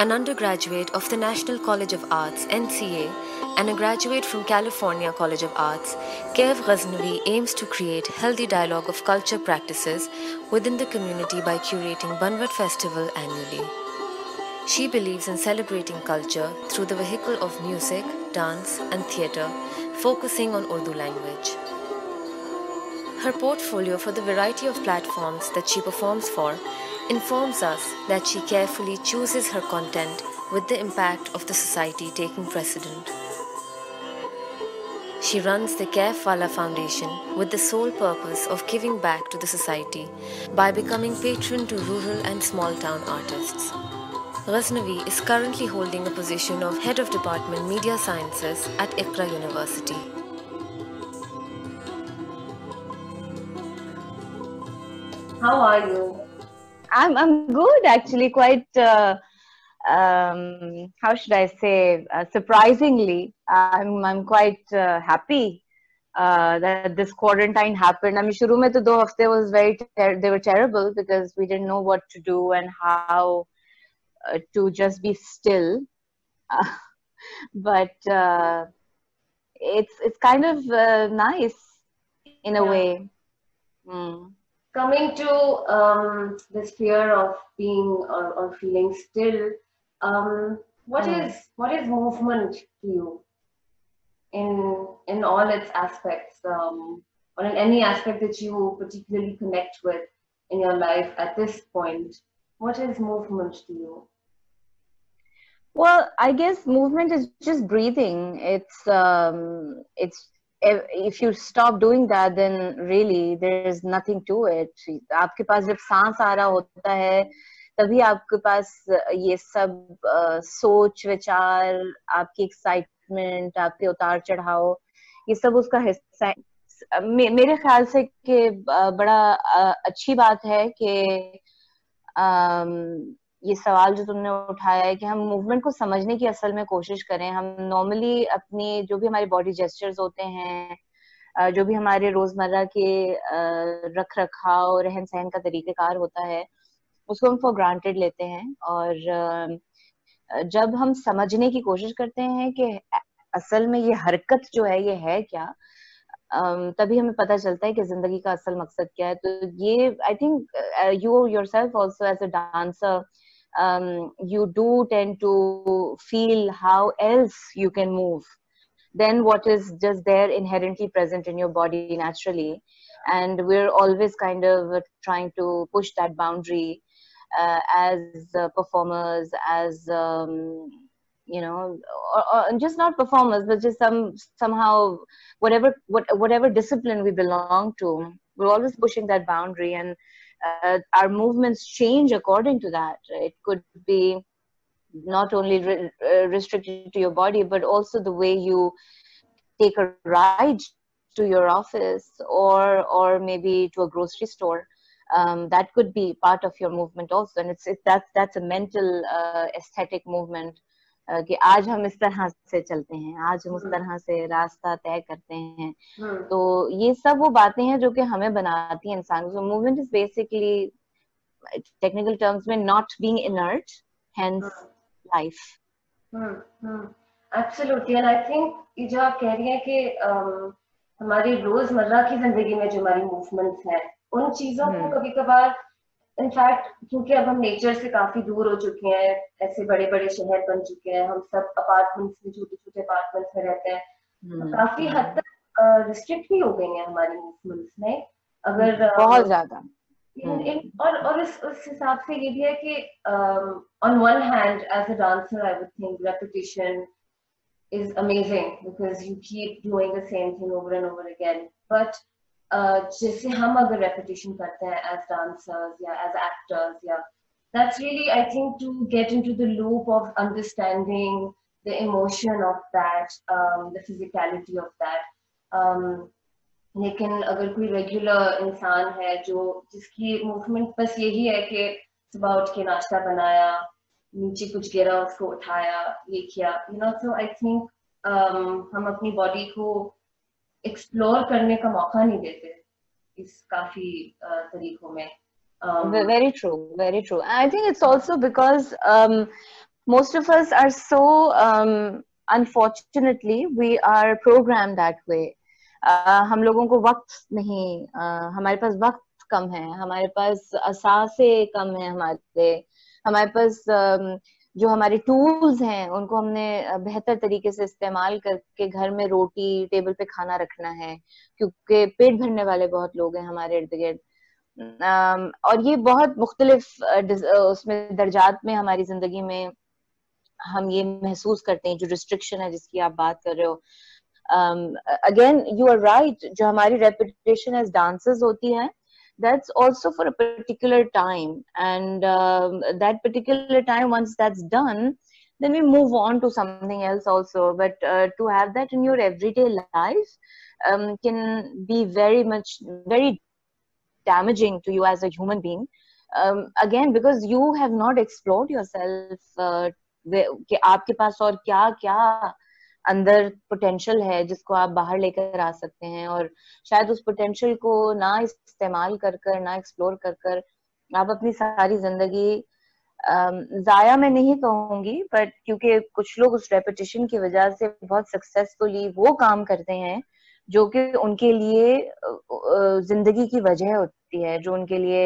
an undergraduate of the National College of Arts (NCA) and a graduate from California College of Arts, Kev Ghaznavi aims to create healthy dialogue of culture practices within the community by curating Banwat Festival annually. She believes in celebrating culture through the vehicle of music, dance, and theatre, focusing on Urdu language. Her portfolio for the variety of platforms that she performs for informs us that she carefully chooses her content with the impact of the society taking precedent. She runs the Kaif Wala Foundation with the sole purpose of giving back to the society by becoming patron to rural and small town artists. Ghaznavi is currently holding a position of Head of Department Media Sciences at Iqra University. How are you? I'm good, actually. Quite how should I say? Surprisingly, I'm quite happy that this quarantine happened. I mean, शुरू में तो 2 हफ्ते was they were terrible because we didn't know what to do and how to just be still. But it's kind of nice in a way. Coming to this fear of being or feeling still, what is movement to you in all its aspects, or in any aspect that you particularly connect with in your life at this point? What is movement to you? Well, I guess movement is just breathing. It's if you stop doing that, then really there is nothing to it. आपके पास जब सांस आ रहा होता है, तभी आपके पास ये सब सोच विचार, आपकी एक्साइटमेंट, आपके उतार चढ़ाव, ये सब उसका हिस्सा है. मेरे ख्याल से कि बड़ा अच्छी बात है कि ये सवाल जो तुमने उठाया है कि हम मूवमेंट को समझने की असल में कोशिश करें. हम नॉर्मली अपनी जो भी हमारे बॉडी जेस्चर्स होते हैं, जो भी हमारे रोजमर्रा के रख रखाव रहन सहन का तरीकेकार होता है, उसको हम फॉर ग्रांटेड लेते हैं. और जब हम समझने की कोशिश करते हैं कि असल में ये हरकत जो है ये है क्या, तभी हमें पता चलता है कि जिंदगी का असल मकसद क्या है. तो ये I think you yourself also as a dancer, you do tend to feel how else you can move than what is just there inherently present in your body naturally. And we're always kind of trying to push that boundary as performers, as you know, or just not performers, but just somehow whatever discipline we belong to, we're always pushing that boundary. And our movements change according to that. It could be not only restricted to your body, but also the way you take a ride to your office or maybe to a grocery store. That could be part of your movement also. And that's a mental aesthetic movement. कि आज हम इस तरह से चलते हैं, आज हम उस तरह से रास्ता तय करते हैं. तो ये सब वो बातें हैं जो कि हमें बनाती हैं इंसान. So movement is basically, technical terms में, not being inert, hence life. Absolutely. And I think ये जो आप कह रही हैं कि हमारी रोजमर्रा की जिंदगी में जो हमारी मूवमेंट्स हैं, उन चीजों को कभी कभार, इनफैक्ट क्योंकि अब हम नेचर से काफी दूर हो चुके हैं, ऐसे बड़े बड़े शहर बन चुके हैं, हम सब अपार्टमेंट्स में, छोटे छोटे अपार्टमेंट्स में रहते हैं, तो काफी हद तक रिस्ट्रिक्ट भी हो गई हैं हमारी मूवमेंट्स में. अगर बहुत ज्यादा और उस हिसाब से ये भी है कि on one hand, as a dancer, I would think repetition is amazing because you keep doing the same thing over and over again. But जैसे हम अगर repetition करते हैं as dancers या as actors, या that's really, I think, to get into the loop of understanding the emotion of that, the physicality of that. लेकिन अगर कोई रेगुलर इंसान है जिसकी मूवमेंट बस यही है कि सुबह उठ के नाश्ता बनाया, नीचे कुछ गिरा उसको उठाया, ये किया, so I think हम अपनी बॉडी को एक्सप्लोर करने का मौका नहीं देते इस काफी तरीकों में. Very true, very true. I think it's also because most of us are so unfortunately we are programmed that way. हम लोगों को वक्त नहीं, हमारे पास वक्त कम है, हमारे पास असासे कम है, हमारे पास जो हमारे टूल्स हैं उनको हमने बेहतर तरीके से इस्तेमाल करके घर में रोटी टेबल पे खाना रखना है, क्योंकि पेट भरने वाले बहुत लोग हैं हमारे इर्द गिर्द। और ये बहुत मुख्तलिफ उसमें दर्जात में हमारी जिंदगी में हम ये महसूस करते हैं, जो रिस्ट्रिक्शन है जिसकी आप बात कर रहे हो। अगेन यू आर राइट, जो हमारी रेपुटेशन एज डांसर्स होती है, that's also for a particular time, and that particular time, once that's done, then we move on to something else also. But to have that in your everyday life can be very damaging to you as a human being, again because you have not explored yourself, कि आपके पास और क्या क्या अंदर potential है जिसको आप बाहर लेकर आ सकते हैं, और शायद उस पोटेंशियल को ना इस्तेमाल कर ना एक्सप्लोर कर आप अपनी सारी जिंदगी जाया मैं नहीं कहूंगी, बट क्योंकि कुछ लोग उस रेपिटेशन की वजह से बहुत सक्सेसफुली वो काम करते हैं जो कि उनके लिए जिंदगी की वजह होती है, जो उनके लिए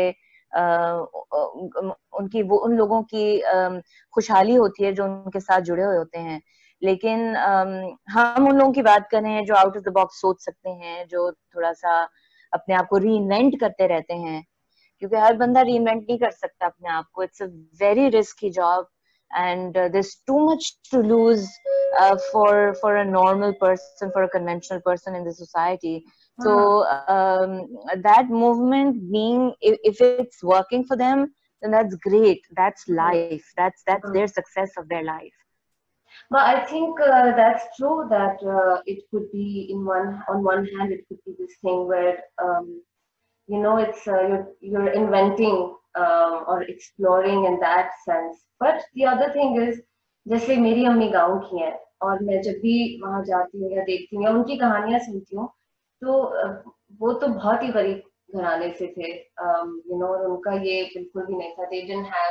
उनकी वो उन लोगों की खुशहाली होती है जो उनके साथ जुड़े हुए होते हैं। लेकिन हम उन लोगों की बात कर रहे हैं जो आउट ऑफ द बॉक्स सोच सकते हैं, जो थोड़ा सा अपने आप को रीइन्वेंट करते रहते हैं, क्योंकि हर बंदा रीइन्वेंट नहीं कर सकता अपने आप को। It's a very risky job and there's too much to lose for a normal person, for a conventional person in the society. So that movement being, if it's working for them, then that's great. That's life. That's their success of their life. But I think that's true that it could be on one hand, it could be this thing where it's you're inventing or exploring in that sense. But the other thing is, जैसे मेरी अम्मी गाँव की हैं और मैं जब भी वहाँ जाती हूँ या देखती हूँ या उनकी कहानियां सुनती हूँ, तो वो तो बहुत ही गरीब घराने से थे, और उनका ये बिल्कुल भी नहीं था. They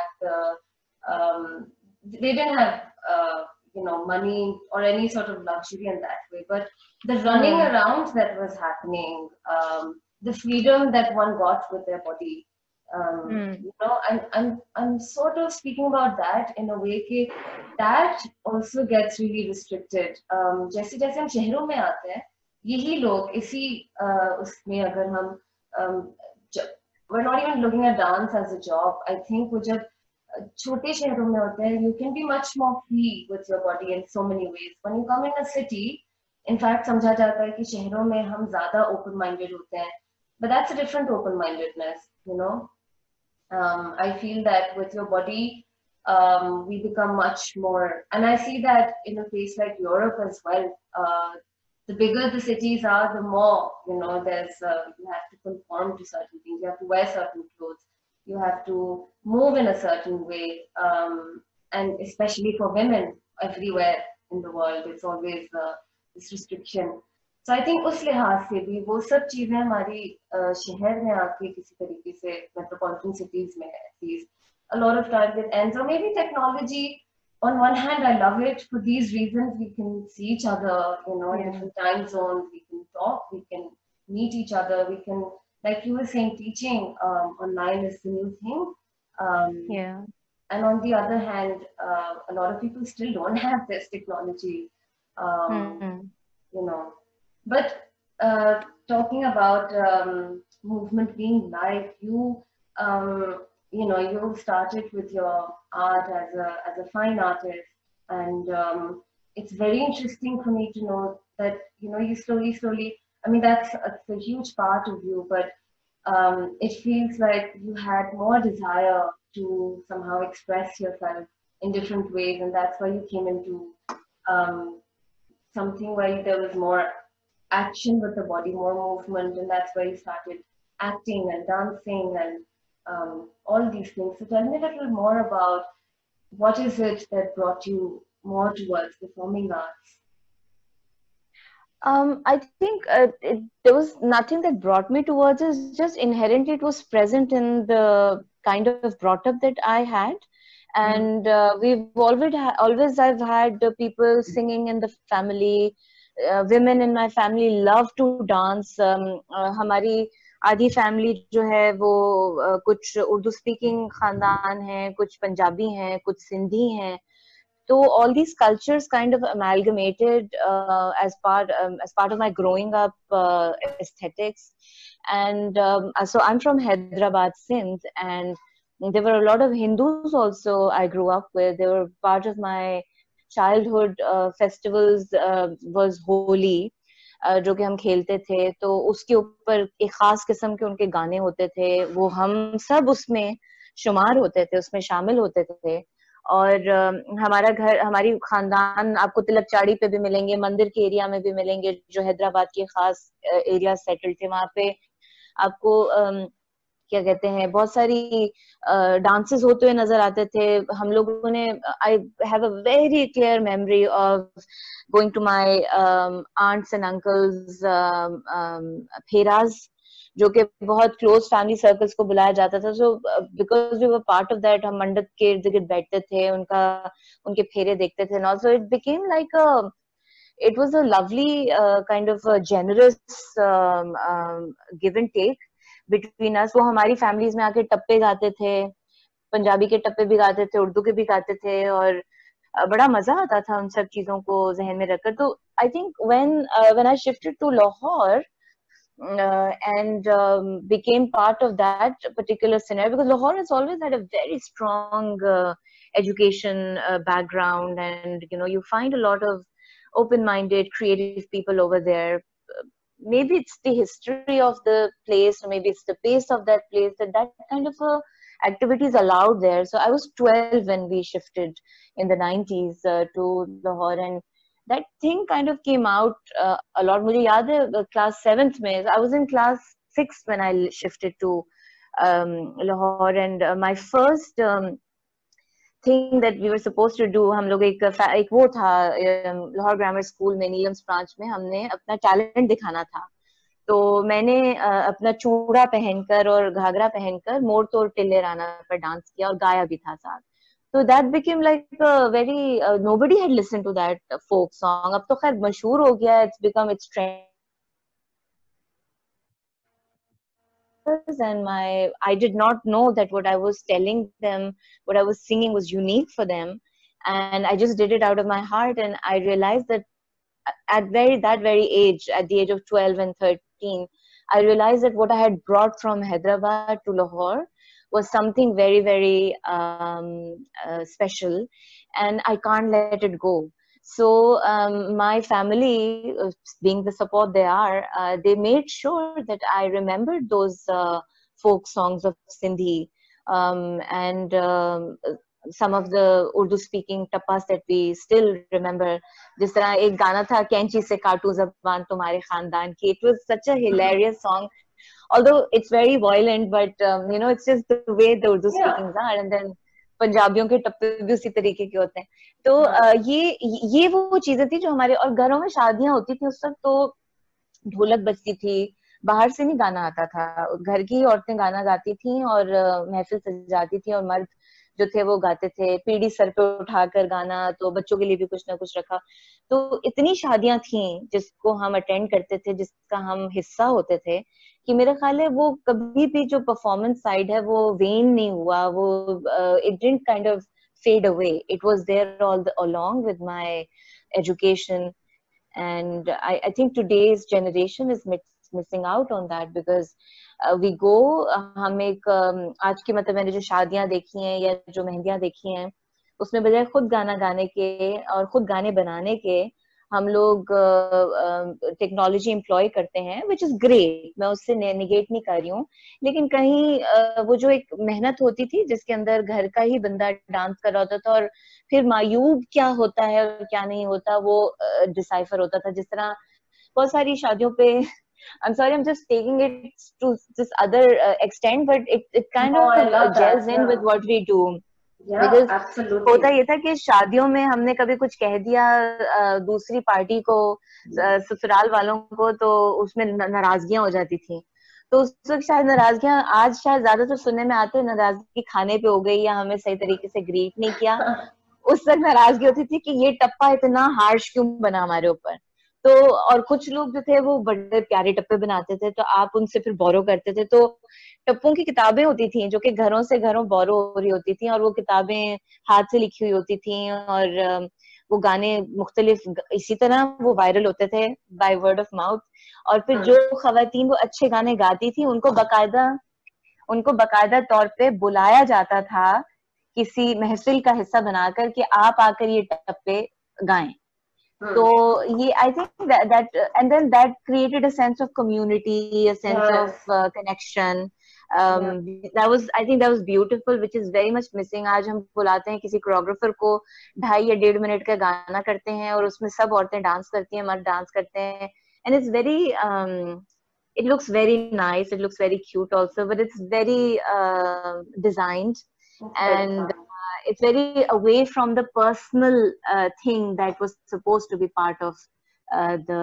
didn't have money or any sort of luxury in that way, but the running around that was happening, the freedom that one got with their body, I'm sort of speaking about that in a way that also gets really restricted. जैसे जैसे हम शहरों में आते हैं, यही लोग इसी उसमें अगर हम we're not even looking at dance as a job. I think वो जब छोटे शहरों में होते हैं, you can be much more free with your body in so many ways. When you come in a city, in fact समझा जाता है कि शहरों में हम ज़्यादा open minded होते हैं, but that's a different open mindedness, I feel that with your body we become much more, and I see that in a place like Europe as well. The bigger the cities are, the more there's you have to conform to certain things, you have to wear certain clothes, you have to move in a certain way, and especially for women everywhere in the world, it's always this restriction. So I think उस लिहाज से भी वो सब चीजें हमारी शहर में आके किसी तरीके से metropolitan cities में at least a lot of times it ends. Or maybe technology, on one hand I love it for these reasons, we can see each other, in different time zones, we can talk, we can meet each other, we can, like you were saying, teaching online is the new thing. And on the other hand, a lot of people still don't have this technology, But talking about movement being live, you started with your art as a fine artist, and it's very interesting for me to know that you slowly. I mean, that's a huge part of you, but it feels like you had more desire to somehow express yourself in different ways, and that's why you came into something where there was more action with the body, more movement, and that's where you started acting and dancing and all these things. So tell me a little more about what is it that brought you more towards performing arts? I think there was nothing that brought me towards it. Just inherently it was present in the kind of brought up that I had, and we've always I've had people singing in the family. Women in my family love to dance. हमारी आधी family जो है वो कुछ Urdu speaking खानदान है, कुछ पंजाबी हैं, कुछ सिंधी हैं. So all these cultures kind of amalgamated as part of my growing up aesthetics, and so I'm from Hyderabad, Sindh, and there were a lot of Hindus also I grew up with. They were part of my childhood festivals was Holi. जो कि हम खेलते थे, तो उसके ऊपर एक खास किस्म के उनके गाने होते थे, वो हम सब उसमें शुमार होते थे, उसमें शामिल होते थे. और हमारा घर, हमारी खानदान आपको तिलक चाड़ी पे भी मिलेंगे, मंदिर के एरिया में भी मिलेंगे, जो हैदराबाद के खास एरिया सेटल थे. वहां पे आपको क्या कहते हैं, बहुत सारी डांसेस होते हुए नजर आते थे. हम लोगों ने, I have a very clear memory of going to my aunts and uncles फेराज, जो कि बहुत क्लोज फैमिली सर्कल्स को बुलाया जाता था. So because we were part of that, हम मंडप के इर्द गिर्द बैठते थे, उनके फेरे देखते थे. Also it became like it was a lovely kind of a generous give and take between us. वो हमारी फैमिलीज में आके टप्पे गाते थे, पंजाबी के टप्पे भी गाते थे, उर्दू के भी गाते थे, और बड़ा मजा आता था उन सब चीजों को जहन में रखकर. तो I think when I shifted to Lahore and became part of that particular scenario, because Lahore has always had a very strong education background, and you find a lot of open-minded, creative people over there. Maybe it's the history of the place, or maybe it's the pace of that place, that kind of activity is allowed there. So I was 12 when we shifted in the 90s to Lahore, and that thing kind of came out a lot. मुझे याद है class 7th में, I was in class 6 when I shifted to Lahore, and my first thing that we were supposed to do, हम लोग एक वो था Lahore grammar school में, नीलम्स ब्रांच में, हमने अपना टैलेंट दिखाना था. तो मैंने अपना चूड़ा पहनकर और घाघरा पहनकर मोर तोड़ टिल्ले राना पर डांस किया और गाया भी था साथ. तो that became like very, nobody had listen to that folk song. अब तो खैर मशहूर हो गया, it's become it's trend. And I did not know that what I was telling them, what I was singing was unique for them, and I just did it out of my heart. And I realized that at that very age, at the age of 12 and 13, I realized that what I had brought from Hyderabad to Lahore was something very, very special, and I can't let it go. So my family, being the support they are, they made sure that I remembered those folk songs of Sindhi, and some of the Urdu speaking tappas that we still remember. जिस तरह एक गाना था, कैंची से काटू ज़बान तुम्हारे खानदान की. It was such a hilarious song, although it's very violent, but it's just the way the Urdu speakings are. And then पंजाबियों के टप्पे भी उसी तरीके के होते हैं. तो ये वो चीजें थी जो हमारे, और घरों में शादियां होती थी उस वक्त, तो ढोलक बजती थी, बाहर से नहीं गाना आता था, घर की औरतें गाना गाती थी और महफिल सजाती थी, और मर्द जो थे वो गाते थे, पीढ़ी सर पे उठाकर गाना, तो बच्चों के लिए भी कुछ ना कुछ रखा. तो इतनी शादियां थी जिसको हम अटेंड करते थे, जिसका हम हिस्सा होते थे, कि मेरा ख्याल है वो कभी भी जो परफॉर्मेंस साइड है वो वेन नहीं हुआ, वो it didn't kind of fade away. It was there along with my education, and I think today's generation is missing out on that, because we go, हम एक आज की, मतलब मैंने जो शादियां देखी हैं या जो मेहंदियां देखी हैं, उसमें बजाय खुद गाना गाने के और खुद गाने बनाने के, हम लोग टेक्नोलॉजी एम्प्लॉय करते हैं, विच इज ग्रेट, मैं उससे निगेट नहीं कर रही हूँ. लेकिन कहीं वो जो एक मेहनत होती थी, जिसके अंदर घर का ही बंदा डांस कर रहा होता था, और फिर मायूब क्या होता है और क्या नहीं होता वो डिसाइफर होता था. जिस तरह बहुत सारी शादियों पे, I'm sorry, I'm just taking it to this other extent, but it kind of gels in with what we do. होता ये था कि शादियों में हमने कभी कुछ कह दिया दूसरी पार्टी को, ससुराल वालों को, तो उसमें नाराजगियां हो जाती थी. तो उस वक्त शायद नाराजगियां आज शायद ज्यादातर सुनने में आते हैं, नाराजगी खाने पे हो गई या हमें सही तरीके से ग्रीट नहीं किया। उस वक्त नाराजगी होती थी कि ये टप्पा इतना हार्श क्यों बना हमारे ऊपर। तो और कुछ लोग जो थे वो बड़े प्यारे टप्पे बनाते थे, तो आप उनसे फिर बोरो करते थे। तो टप्पों की किताबें होती थी जो कि घरों से घरों बोरो हो रही होती थी, और वो किताबें हाथ से लिखी हुई होती थी, और वो गाने मुख्तलिफ इसी तरह वो वायरल होते थे बाय वर्ड ऑफ माउथ। और फिर जो खवातीन वो अच्छे गाने गाती थी उनको बकायदा तौर पे बुलाया जाता था किसी महफिल का हिस्सा बनाकर कि आप आकर ये टप्पे गाएं। तो ये I think that and then that created a sense of community, a sense of connection. I think that was beautiful, which is very much missing. आज हम बुलाते हैं किसी कोरियोग्राफर को, 2.5 या 1.5 मिनट का गाना करते हैं और उसमें सब औरतें डांस करती हैं, मर्द डांस करते हैं, and it's very it looks very nice, it looks very cute also, but it's very designed, and it's very away from the personal thing that was supposed to be part of the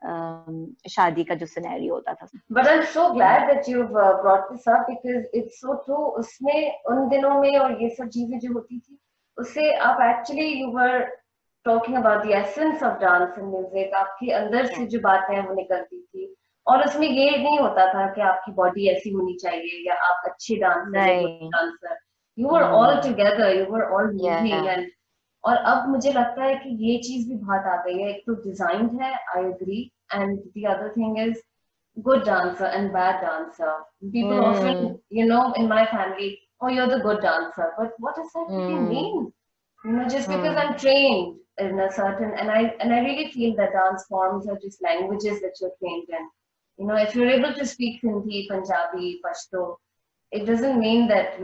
शादी का जो scenario होता था. But I'm so glad that you've brought this up because it's so true. उसमें उन दिनों में और ये सब चीजें जो होती थी उससे आप actually you were talking about the essence of dance and music. आपके अंदर से जो बातें हैं वो निकलती थी, और उसमें ये नहीं होता था कि आपकी बॉडी ऐसी होनी चाहिए या आप अच्छे dancer. You were all together, you were all moving, and और अब मुझे लगता है कि ये चीज भी बहुत आ गई है. एक तो डिजाइन्ड है, I agree, and the other thing is good dancer and bad dancer. People often, in my family, oh, you're the good dancer, but what does that really mean? Just because I'm trained in a certain, and I really feel that dance forms are just languages that you're trained in. If you're able to speak Hindi, Punjabi, Pashto, it doesn't mean that,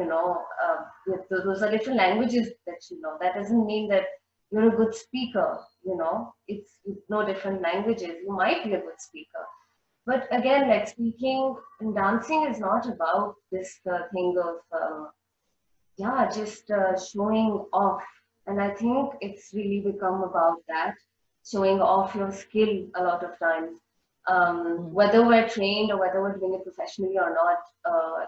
those are different languages that you know. That doesn't mean that you're a good speaker, It's no different languages. You might be a good speaker. But again, like speaking and dancing is not about this thing of, just showing off. And I think it's really become about that, showing off your skill a lot of times. Whether we're trained or whether we're doing it professionally or not,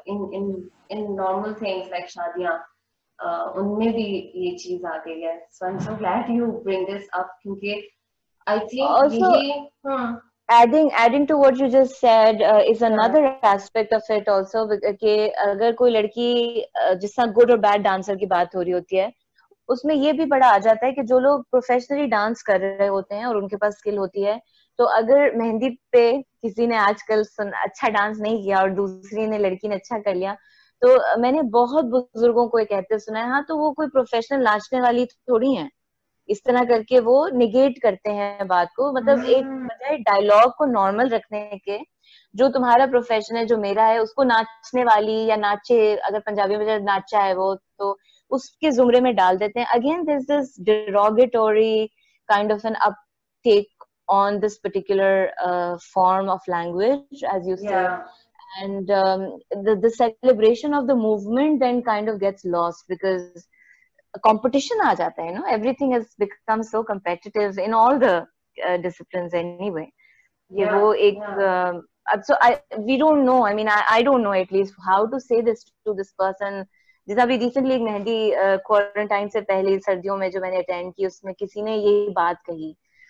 in normal things like shadiyan, unme bhi ye cheez aa gayi hai. So I'm so glad you bring this up, because I think also adding to what you just said is another aspect of it also, कि अगर कोई लड़की जिस तरह good और bad dancer की बात हो रही होती है, उसमें ये भी बड़ा आ जाता है कि जो लोग प्रोफेशनली डांस कर रहे होते हैं और उनके पास स्किल होती है, तो अगर मेहंदी पे किसी ने आजकल अच्छा डांस नहीं किया और दूसरी ने लड़की ने अच्छा कर लिया, तो मैंने बहुत बुजुर्गों को ये कहते सुना है, हाँ तो वो कोई प्रोफेशनल नाचने वाली थोड़ी है, इस तरह करके वो निगेट करते हैं बात को. मतलब एक बजाय डायलॉग को नॉर्मल रखने के, जो तुम्हारा प्रोफेशन है, जो मेरा है, उसको नाचने वाली या नाचे, अगर पंजाबी में नाचा है वो, तो उसके जुमरे में डाल देते हैं. Again this this derogatory kind of an uptake on this particular form of language, as you say, and the celebration of the movement then kind of gets lost because competition aa jata hai, everything has become so competitive in all the disciplines anyway. वो एक so we don't know, I mean I don't know at least how to say this to this person. जैसा अभी recently एक mehndi quarantine से पहले सर्दियों में जो मैंने अटेंड की, उसमें किसी ने यही बात कही.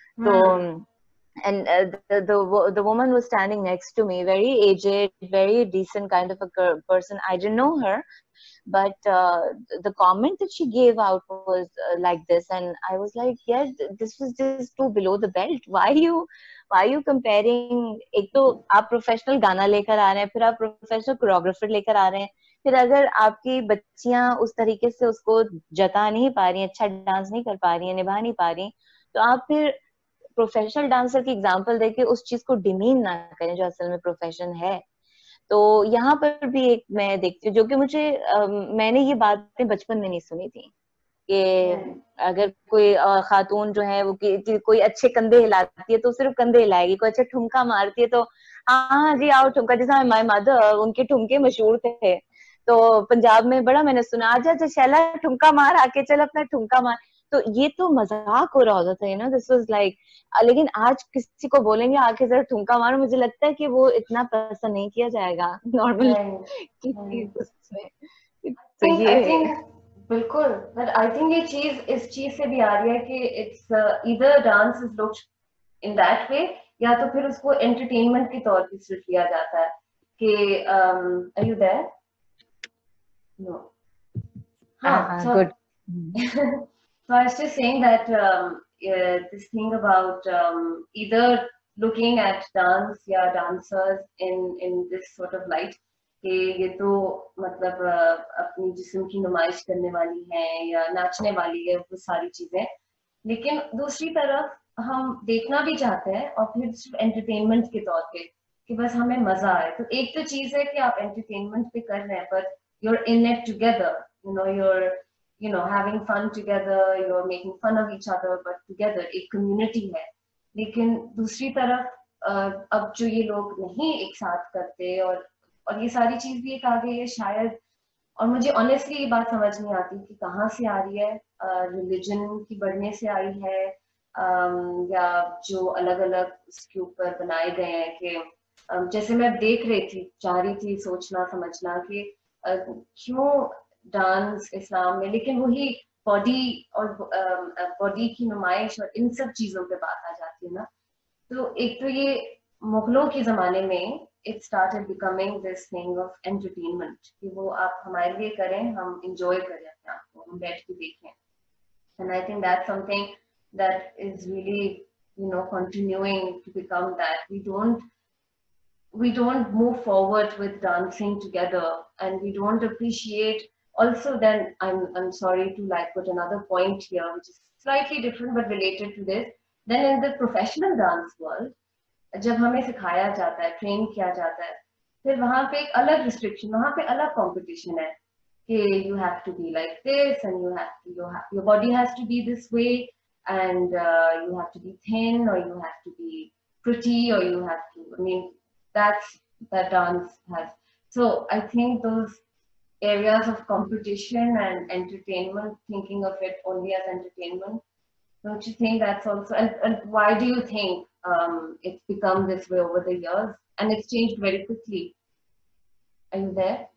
तो and the woman was standing next to me, very aged, very decent kind of a person. I didn't know her, but the comment that she gave out was like this, and I was like, yeah, this was just too below the belt. Why are you comparing? एक तो आप professional गाना लेकर आ रहे हैं, फिर आप professional choreographer लेकर आ रहे हैं, फिर अगर आपकी बच्चियां उस तरीके से उसको जता नहीं पा रही हैं, अच्छा डांस नहीं कर पा रही हैं, निभा नहीं पा रही, तो आप फिर प्रोफेशनल डांसर की एग्जांपल देके उस चीज को डिमीन ना करें जो असल में प्रोफेशन है. तो यहाँ पर भी एक मैं देखती हूँ, जो कि मुझे मैंने ये बातें बचपन में नहीं सुनी थी, कि अगर कोई खातून जो है वो कोई अच्छे कंधे हिलाती है तो सिर्फ कंधे हिलाएगी, कोई अच्छा ठुमका मारती है तो हाँ जी आओ ठुमका. जैसा माय मदर, उनके ठुमके मशहूर थे, तो पंजाब में बड़ा मैंने सुना, आजा शैला ठुमका मार, आके चल अपना ठुमका मार. तो ये तो मजाक हो रहा होता था, you know, this was like, लेकिन आज किसी को बोलेंगे आके जरा ठुमका मारो, मुझे लगता है कि वो इतना पसंद नहीं किया जाएगा नॉर्मल Right. किसी Right. उसमें। तो think I ये think बिल्कुल, but I think ये चीज इस चीज से भी आ रही है कि it's either dance is looked in that way, या तो फिर उसको entertainment के तौर पे सिर्फ लिया जाता है कि are you there? No. हाँ, so good. so I was just saying that this thing about either looking at dance या dancers in this sort of light कि ये तो मतलब अपनी जिस्म की नुमाइश करने वाली है या नाचने वाली है, वो सारी चीजें, लेकिन दूसरी तरफ हम देखना भी चाहते हैं और फिर सिर्फ एंटरटेनमेंट के तौर पे कि बस हमें मजा आए। तो एक तो चीज है कि आप एंटरटेनमेंट पे कर रहे हैं, but you're in it together, you're having fun together, you're making fun of each other, but together एक community है। लेकिन दूसरी तरफ अब जो ये लोग नहीं एक साथ करते, और ये सारी चीज भी एक आ गई है शायद, और मुझे ऑनेस्टली ये बात समझ नहीं आती कि कहाँ से आ रही है, रिलीजन की बढ़ने से आई है, या जो अलग अलग उसके ऊपर बनाए गए हैं कि जैसे मैं देख रही थी, चाह रही थी सोचना समझना कि क्यों डांस इस्लाम में, लेकिन वही बॉडी और बॉडी की नुमाइश और इन सब चीजों पे बात आ जाती है ना। तो एक तो ये मुगलों के जमाने में it started becoming this thing of entertainment कि वो आप हमारे लिए करें, हम enjoy करें अपने आप को, हम बैठ के देखें। And I think that's something that is really continuing to become that we don't move forward with dancing together, and we don't appreciate. Also, then I'm sorry to like put another point here which is slightly different but related to this. Then in the professional dance world, जब हमें सिखाया जाता है, train किया जाता है, फिर वहां पे एक अलग रिस्ट्रिक्शन, वहां पे अलग कंपटीशन है कि you have to be like this, and your body has to be this way, and you have to be thin, or you have to be pretty, or you have to, I mean, that's that dance has. So I think those areas of competition and entertainment, thinking of it only as entertainment, don't you think that's also, and why do you think it's become this way over the years, and it's changed very quickly? Are you there?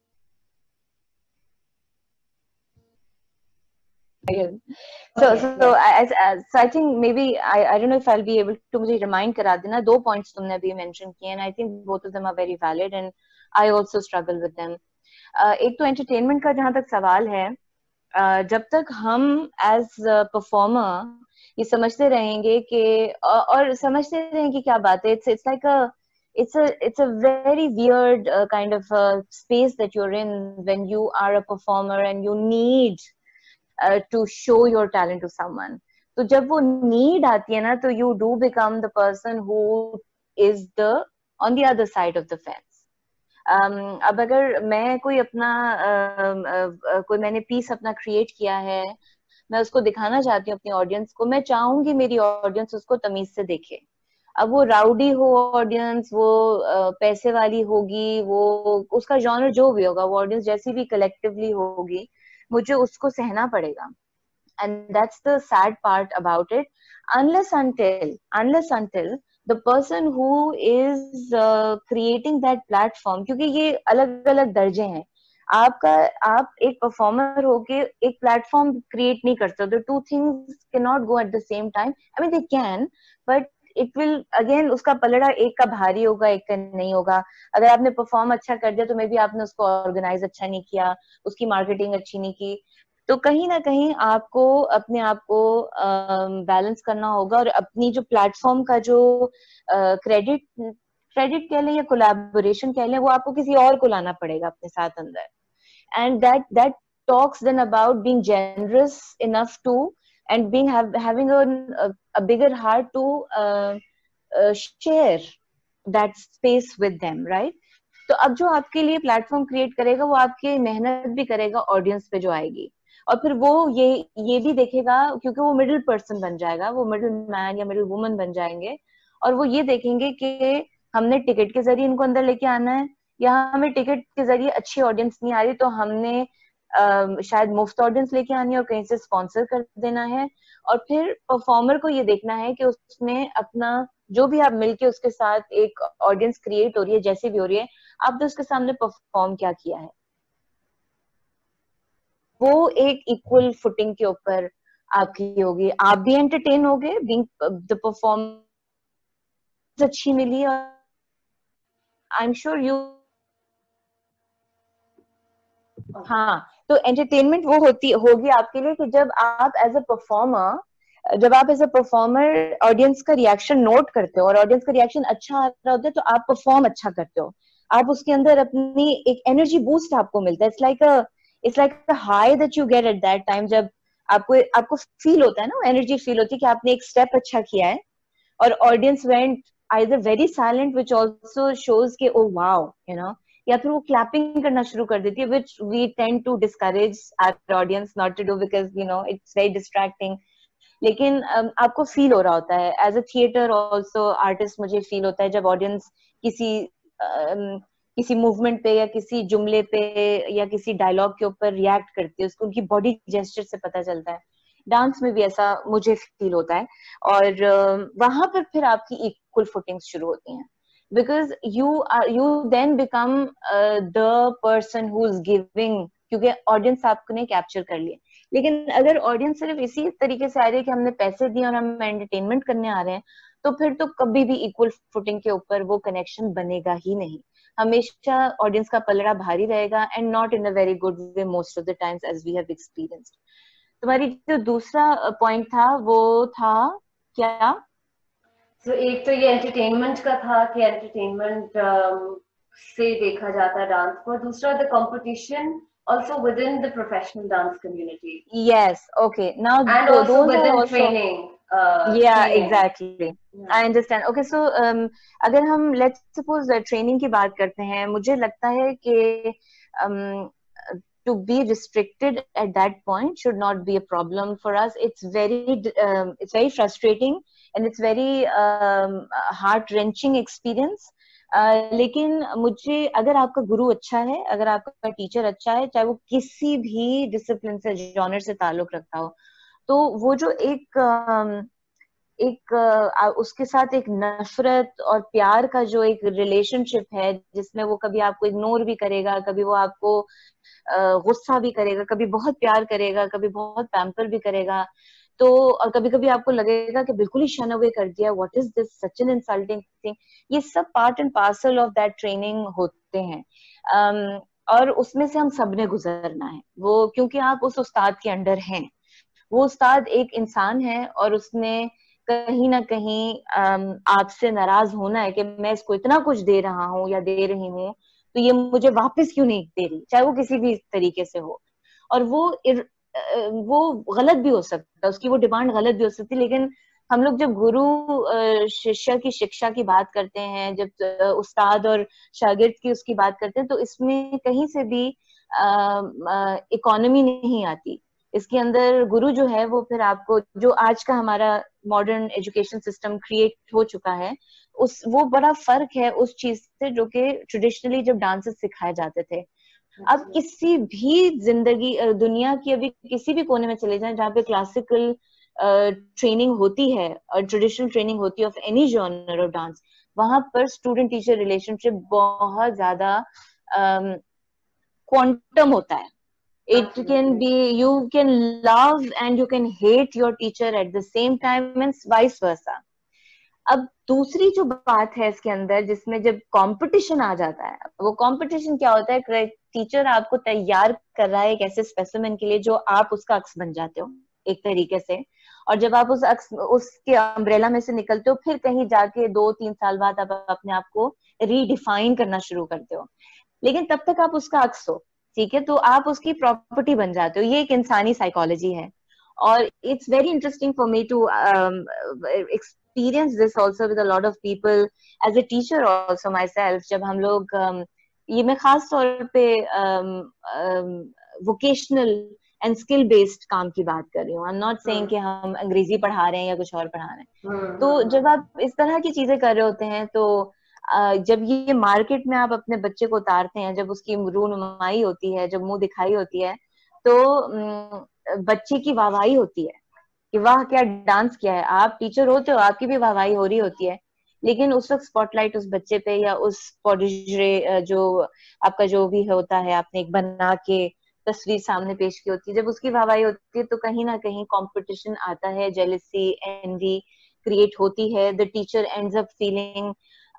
So I think maybe I don't know if I'll be able to मुझे remind करा देना, दो points तुमने अभी mention किए, and I think both of them are very valid, and I also struggle with them. एक तो entertainment का जहाँ तक सवाल है, जब तक हम as a performer ये समझते रहेंगे कि और समझते रहेंगे क्या बात है, it's like it's a very weird kind of space that you're in when you are a performer and you need to show your talent to someone. तो जब वो need आती है ना, तो you do become the person who is on the other side of the fence. अब अगर मैं कोई अपना कोई मैंने पीस अपना क्रिएट किया है, मैं उसको दिखाना चाहती हूँ अपनी ऑडियंस को, मैं चाहूंगी मेरी ऑडियंस उसको तमीज से देखे। अब वो राउडी हो ऑडियंस, वो पैसे वाली होगी, वो उसका जॉनर जो भी होगा, वो ऑडियंस जैसी भी कलेक्टिवली होगी, मुझे उसको सहना पड़ेगा। And that's the sad part about it, unless until the person who is creating that platform, क्योंकि ये अलग अलग दर्जे हैं। आप एक परफॉर्मर होके एक प्लेटफॉर्म क्रिएट नहीं कर सकते, two things can not go at the same time. I mean they can, but it will again, उसका पलड़ा एक का भारी होगा, एक का नहीं होगा। अगर आपने परफॉर्म अच्छा कर दिया तो मे बी आपने उसको ऑर्गेनाइज अच्छा नहीं किया, उसकी मार्केटिंग अच्छी नहीं की, तो कहीं ना कहीं आपको अपने आप को बैलेंस करना होगा, और अपनी जो प्लेटफॉर्म का जो क्रेडिट कह लें या कोलैबोरेशन कह लें, वो आपको किसी और को लाना पड़ेगा अपने साथ अंदर। and that talks then about being generous enough to, and having a bigger heart to share that space with them, right? तो अब जो आपके लिए प्लेटफॉर्म क्रिएट करेगा, वो आपकी मेहनत भी करेगा ऑडियंस पे जो आएगी, और फिर वो ये भी देखेगा, क्योंकि वो मिडिल पर्सन बन जाएगा, वो मिडिल मैन या मिडिल वुमन बन जाएंगे, और वो ये देखेंगे कि हमने टिकट के जरिए इनको अंदर लेके आना है, या हमें टिकट के जरिए अच्छी ऑडियंस नहीं आ रही, तो हमने शायद मुफ्त ऑडियंस लेके आनी है और कहीं से स्पॉन्सर कर देना है, और फिर परफॉर्मर को ये देखना है कि उसने अपना जो भी आप मिलके उसके साथ एक ऑडियंस क्रिएट हो रही है जैसी भी हो रही है, आपने उसके सामने परफॉर्म क्या किया है। वो एक इक्वल फुटिंग के ऊपर आपकी होगी, आप भी एंटरटेन होगे, बीइंग द परफॉर्मेंस अच्छी मिली, और आई एम श्योर यू, हाँ, तो एंटरटेनमेंट वो होगी आपके लिए कि जब आप एज अ परफॉर्मर ऑडियंस का रिएक्शन नोट करते हो और ऑडियंस का रिएक्शन अच्छा आ रहा होता है, तो आप परफॉर्म अच्छा करते हो, आप उसके अंदर अपनी एक एनर्जी बूस्ट आपको मिलता है। It's like a high that you get at that time, जब आपको फील होता है ना, एनर्जी फील होती है कि आपने एक स्टेप अच्छा किया है, और audience went either very silent which also shows के ओ वाओ, यू नो, या फिर वो क्लैपिंग करना शुरू कर देती है, which we tend to discourage our audience not to do because you know it's very distracting. लेकिन आपको फील हो रहा होता है as a theatre also artist, मुझे फील होता है जब ऑडियंस किसी किसी मूवमेंट पे या किसी जुमले पे या किसी डायलॉग के ऊपर रिएक्ट करती है, उसको उनकी बॉडी जेस्चर से पता चलता है। डांस में भी ऐसा मुझे फील होता है, और वहां पर फिर आपकी इक्वल फुटिंग शुरू होती हैं, because you then become the person who is giving, क्योंकि ऑडियंस आपने कैप्चर कर लिया। लेकिन अगर ऑडियंस सिर्फ इसी तरीके से आ रही है कि हमने पैसे दिए और हम एंटरटेनमेंट करने आ रहे हैं, तो फिर तो कभी भी इक्वल फुटिंग के ऊपर वो कनेक्शन बनेगा ही नहीं। हमेशा ऑडियंस का पलड़ा भारी रहेगा, and not in a very good way most of the times as we have experienced. तुम्हारी जो दूसरा पॉइंट था वो था क्या? तो एक तो ये एंटरटेनमेंट का था कि एंटरटेनमेंट से देखा जाता है डांस को, दूसरा the competition also within the professional dance community, Yes, okay, now and also those are within also, yeah, training. exactly, I understand. Okay, so अगर हम let's suppose ट्रेनिंग की बात करते हैं, मुझे लगता है कि um, to be restricted at that point should not be a problem for us. It's very frustrating and it's very heart wrenching experience. लेकिन मुझे, अगर आपका गुरु अच्छा है, अगर आपका टीचर अच्छा है, चाहे वो किसी भी डिसिप्लिन से, जॉनर से ताल्लुक रखता हो, तो वो जो उसके साथ एक नफरत और प्यार का जो एक रिलेशनशिप है, जिसमें वो कभी आपको इग्नोर भी करेगा, कभी वो आपको गुस्सा भी करेगा, कभी बहुत प्यार करेगा, कभी बहुत पैम्पर भी करेगा, तो और कभी कभी आपको लगेगा कि बिल्कुल ही शन अवे कर दिया, what is this, such an insulting thing. ये सब part and parcel of that training होते हैं, और उसमें से हम सबने गुजरना है वो, क्योंकि आप उस उस्ताद के अंडर हैं। वो उस्ताद एक इंसान है और उसने कहीं ना कहीं आपसे नाराज होना है कि मैं इसको इतना कुछ दे रहा हूँ या दे रही हूँ, तो ये मुझे वापस क्यों नहीं दे रही, चाहे वो किसी भी तरीके से हो। और वो गलत भी हो सकता है, उसकी वो डिमांड गलत भी हो सकती है, लेकिन हम लोग जब गुरु शिष्य की शिक्षा की बात करते हैं, जब उस्ताद और शागिर्द की उसकी बात करते हैं, तो इसमें कहीं से भी इकोनॉमी नहीं आती। इसके अंदर गुरु जो है वो फिर आपको, जो आज का हमारा मॉडर्न एजुकेशन सिस्टम क्रिएट हो चुका है, वो बड़ा फर्क है उस चीज से जो कि ट्रेडिशनली जब डांसेस सिखाए जाते थे। अब किसी भी दुनिया की अभी किसी भी कोने में चले जाएं जहाँ पे क्लासिकल ट्रेनिंग होती है और ट्रेडिशनल ट्रेनिंग होती है of any genre of dance, वहां पर स्टूडेंट टीचर रिलेशनशिप बहुत ज्यादा क्वांटम होता है। It can be, you can love and you can hate your teacher at the same time and vice versa. अब दूसरी जो बात है इसके अंदर, जिसमें जब कंपटीशन आ जाता है, वो कंपटीशन क्या होता है, टीचर आपको तैयार कर रहा है एक ऐसे स्पेसिमेन के लिए जो आप उसका अक्स बन जाते हो एक तरीके से, और जब आप उसके अम्ब्रेला में से निकलते हो, फिर कहीं जाके 2-3 साल बाद आप अपने आप को रीडिफाइन करना शुरू करते हो, लेकिन तब तक आप उसका अक्स हो, ठीक है, तो आप उसकी प्रॉपर्टी बन जाते हो। ये एक इंसानी साइकोलॉजी है, और it's very interesting for me to experience this also with a lot of people as a teacher also myself. जब हम लोग ये मैं खास तौर पे वोकेशनल एंड स्किल बेस्ड काम की बात कर रही हूँ, आई एम नॉट सेइंग कि हम अंग्रेजी पढ़ा रहे हैं या कुछ और पढ़ा रहे हैं। तो जब आप इस तरह की चीजें कर रहे होते हैं, तो जब ये मार्केट में आप अपने बच्चे को उतारते हैं, जब उसकी रूनुमाई होती है, जब मुंह दिखाई होती है, तो बच्चे की वाहवाही होती है कि वाह क्या डांस किया है, आप टीचर होते हो, आपकी भी वाहवाही हो रही होती है, लेकिन उस वक्त स्पॉटलाइट उस बच्चे पे या उस पोडिजरे जो आपका जो भी होता है, आपने एक बना के तस्वीर सामने पेश की होती है, जब उसकी वाहवाही होती है तो कहीं ना कहीं कंपटीशन आता है, जेलसी एनवी क्रिएट होती है, the teacher ends up feeling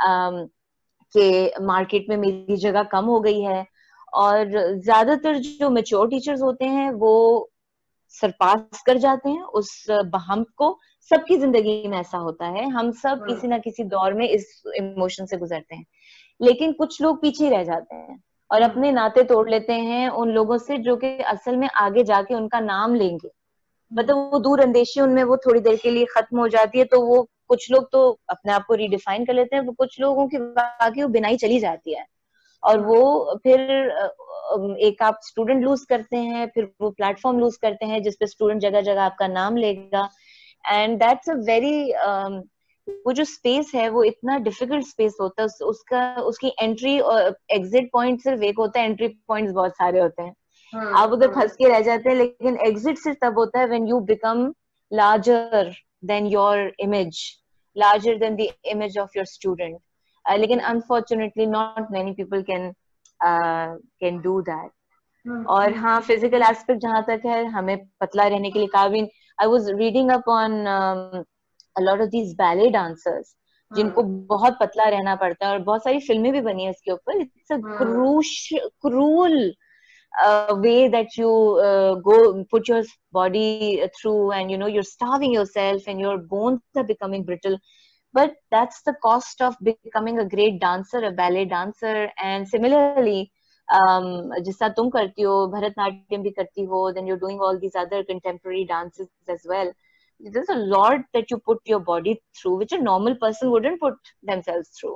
कि मार्केट में मेरी जगह कम हो गई है। और ज्यादातर जो मेच्योर टीचर्स होते हैं वो सरपास कर जाते हैं उस बहम को। सबकी जिंदगी में ऐसा होता है, हम सब किसी ना किसी दौर में इस इमोशन से गुजरते हैं, लेकिन कुछ लोग पीछे रह जाते हैं और अपने नाते तोड़ लेते हैं उन लोगों से जो कि असल में आगे जाके उनका नाम लेंगे। मतलब वो दूर अंदेशी उनमें वो थोड़ी देर के लिए खत्म हो जाती है, तो वो कुछ लोग तो अपने आप को रिडिफाइन कर लेते हैं, वो कुछ लोगों की बाकी वो बिनाई चली जाती है। और वो फिर एक आप स्टूडेंट लूज करते हैं, फिर वो प्लेटफॉर्म लूज करते हैं जिसपे स्टूडेंट जगह जगह आपका नाम लेगा। एंड दैट्स अ वेरी वो जो स्पेस है वो इतना डिफिकल्ट स्पेस होता है, उसका उसकी एंट्री और एग्जिट पॉइंट सिर्फ एक होता है, एंट्री पॉइंट्स बहुत सारे होते हैं, आप उधर फंस के रह जाते हैं, लेकिन एग्जिट सिर्फ तब होता है when you become larger than your image, larger than the image of your student. लेकिन unfortunately not many people can do that. और हाँ, फिजिकल एस्पेक्ट जहां तक है, हमें पतला रहने के लिए काबिन, I was reading up on a lot of these ballet dancers जिनको बहुत पतला रहना पड़ता है, और बहुत सारी फिल्में भी बनी है इसके ऊपर। It's a cruel way that you go put your body through, and you know you're starving yourself and your bones are becoming brittle, but that's the cost of becoming a great dancer, a ballet dancer. And similarly जिस तरह तुम करती हो, भरतनाट्यम भी करती हो, then you're doing all these other contemporary dances as well, there's a lot that you put your body through which a normal person wouldn't put themselves through.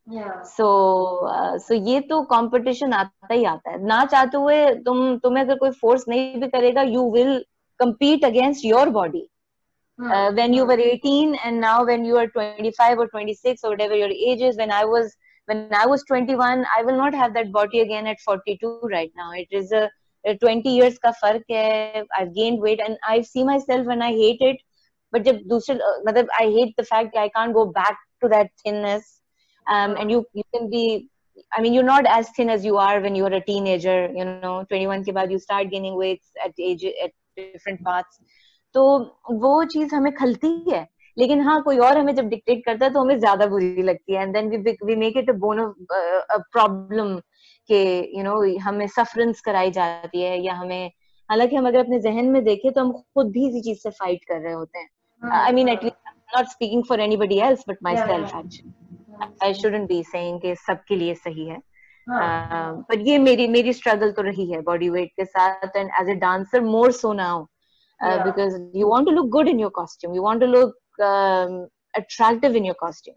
सो ये तो कंपटीशन आता ही आता है, ना चाहते हुए तुम्हें अगर कोई फोर्स नहीं भी करेगा, you will compete against your body. When you were 18 and now when you are 25 or 26 or whatever your age is, when I was 21, I will not have that body again at 42 right now. It is a 20 years का फर्क है. I've gained weight and I see myself and I hate it. But जब दूसरे मतलब I hate the fact that I can't go back to that thinness. And you can be, I mean, you're not as thin as you are when you are a teenager. You know, 21 के बाद you start gaining weight at different parts. तो वो चीज हमें खलती है, लेकिन हाँ कोई और हमें जब डिक्टेट करता है तो हमें ज्यादा बुरी लगती है, and then we make it a bone of a problem के यू नो हमें सफरेंस कराई जाती है, या हमें, हालांकि हम अगर अपने जहन में देखें तो हम खुद भी इसी चीज से फाइट कर रहे होते हैं. I mean at least not speaking for anybody else but myself actually. I shouldn't be saying कि सबके लिए सही है, पर ये मेरी स्ट्रगल तो रही है बॉडी वेट के साथ, and as a dancer more so now. Because you want to look good in your costume, you want to look attractive in your costume.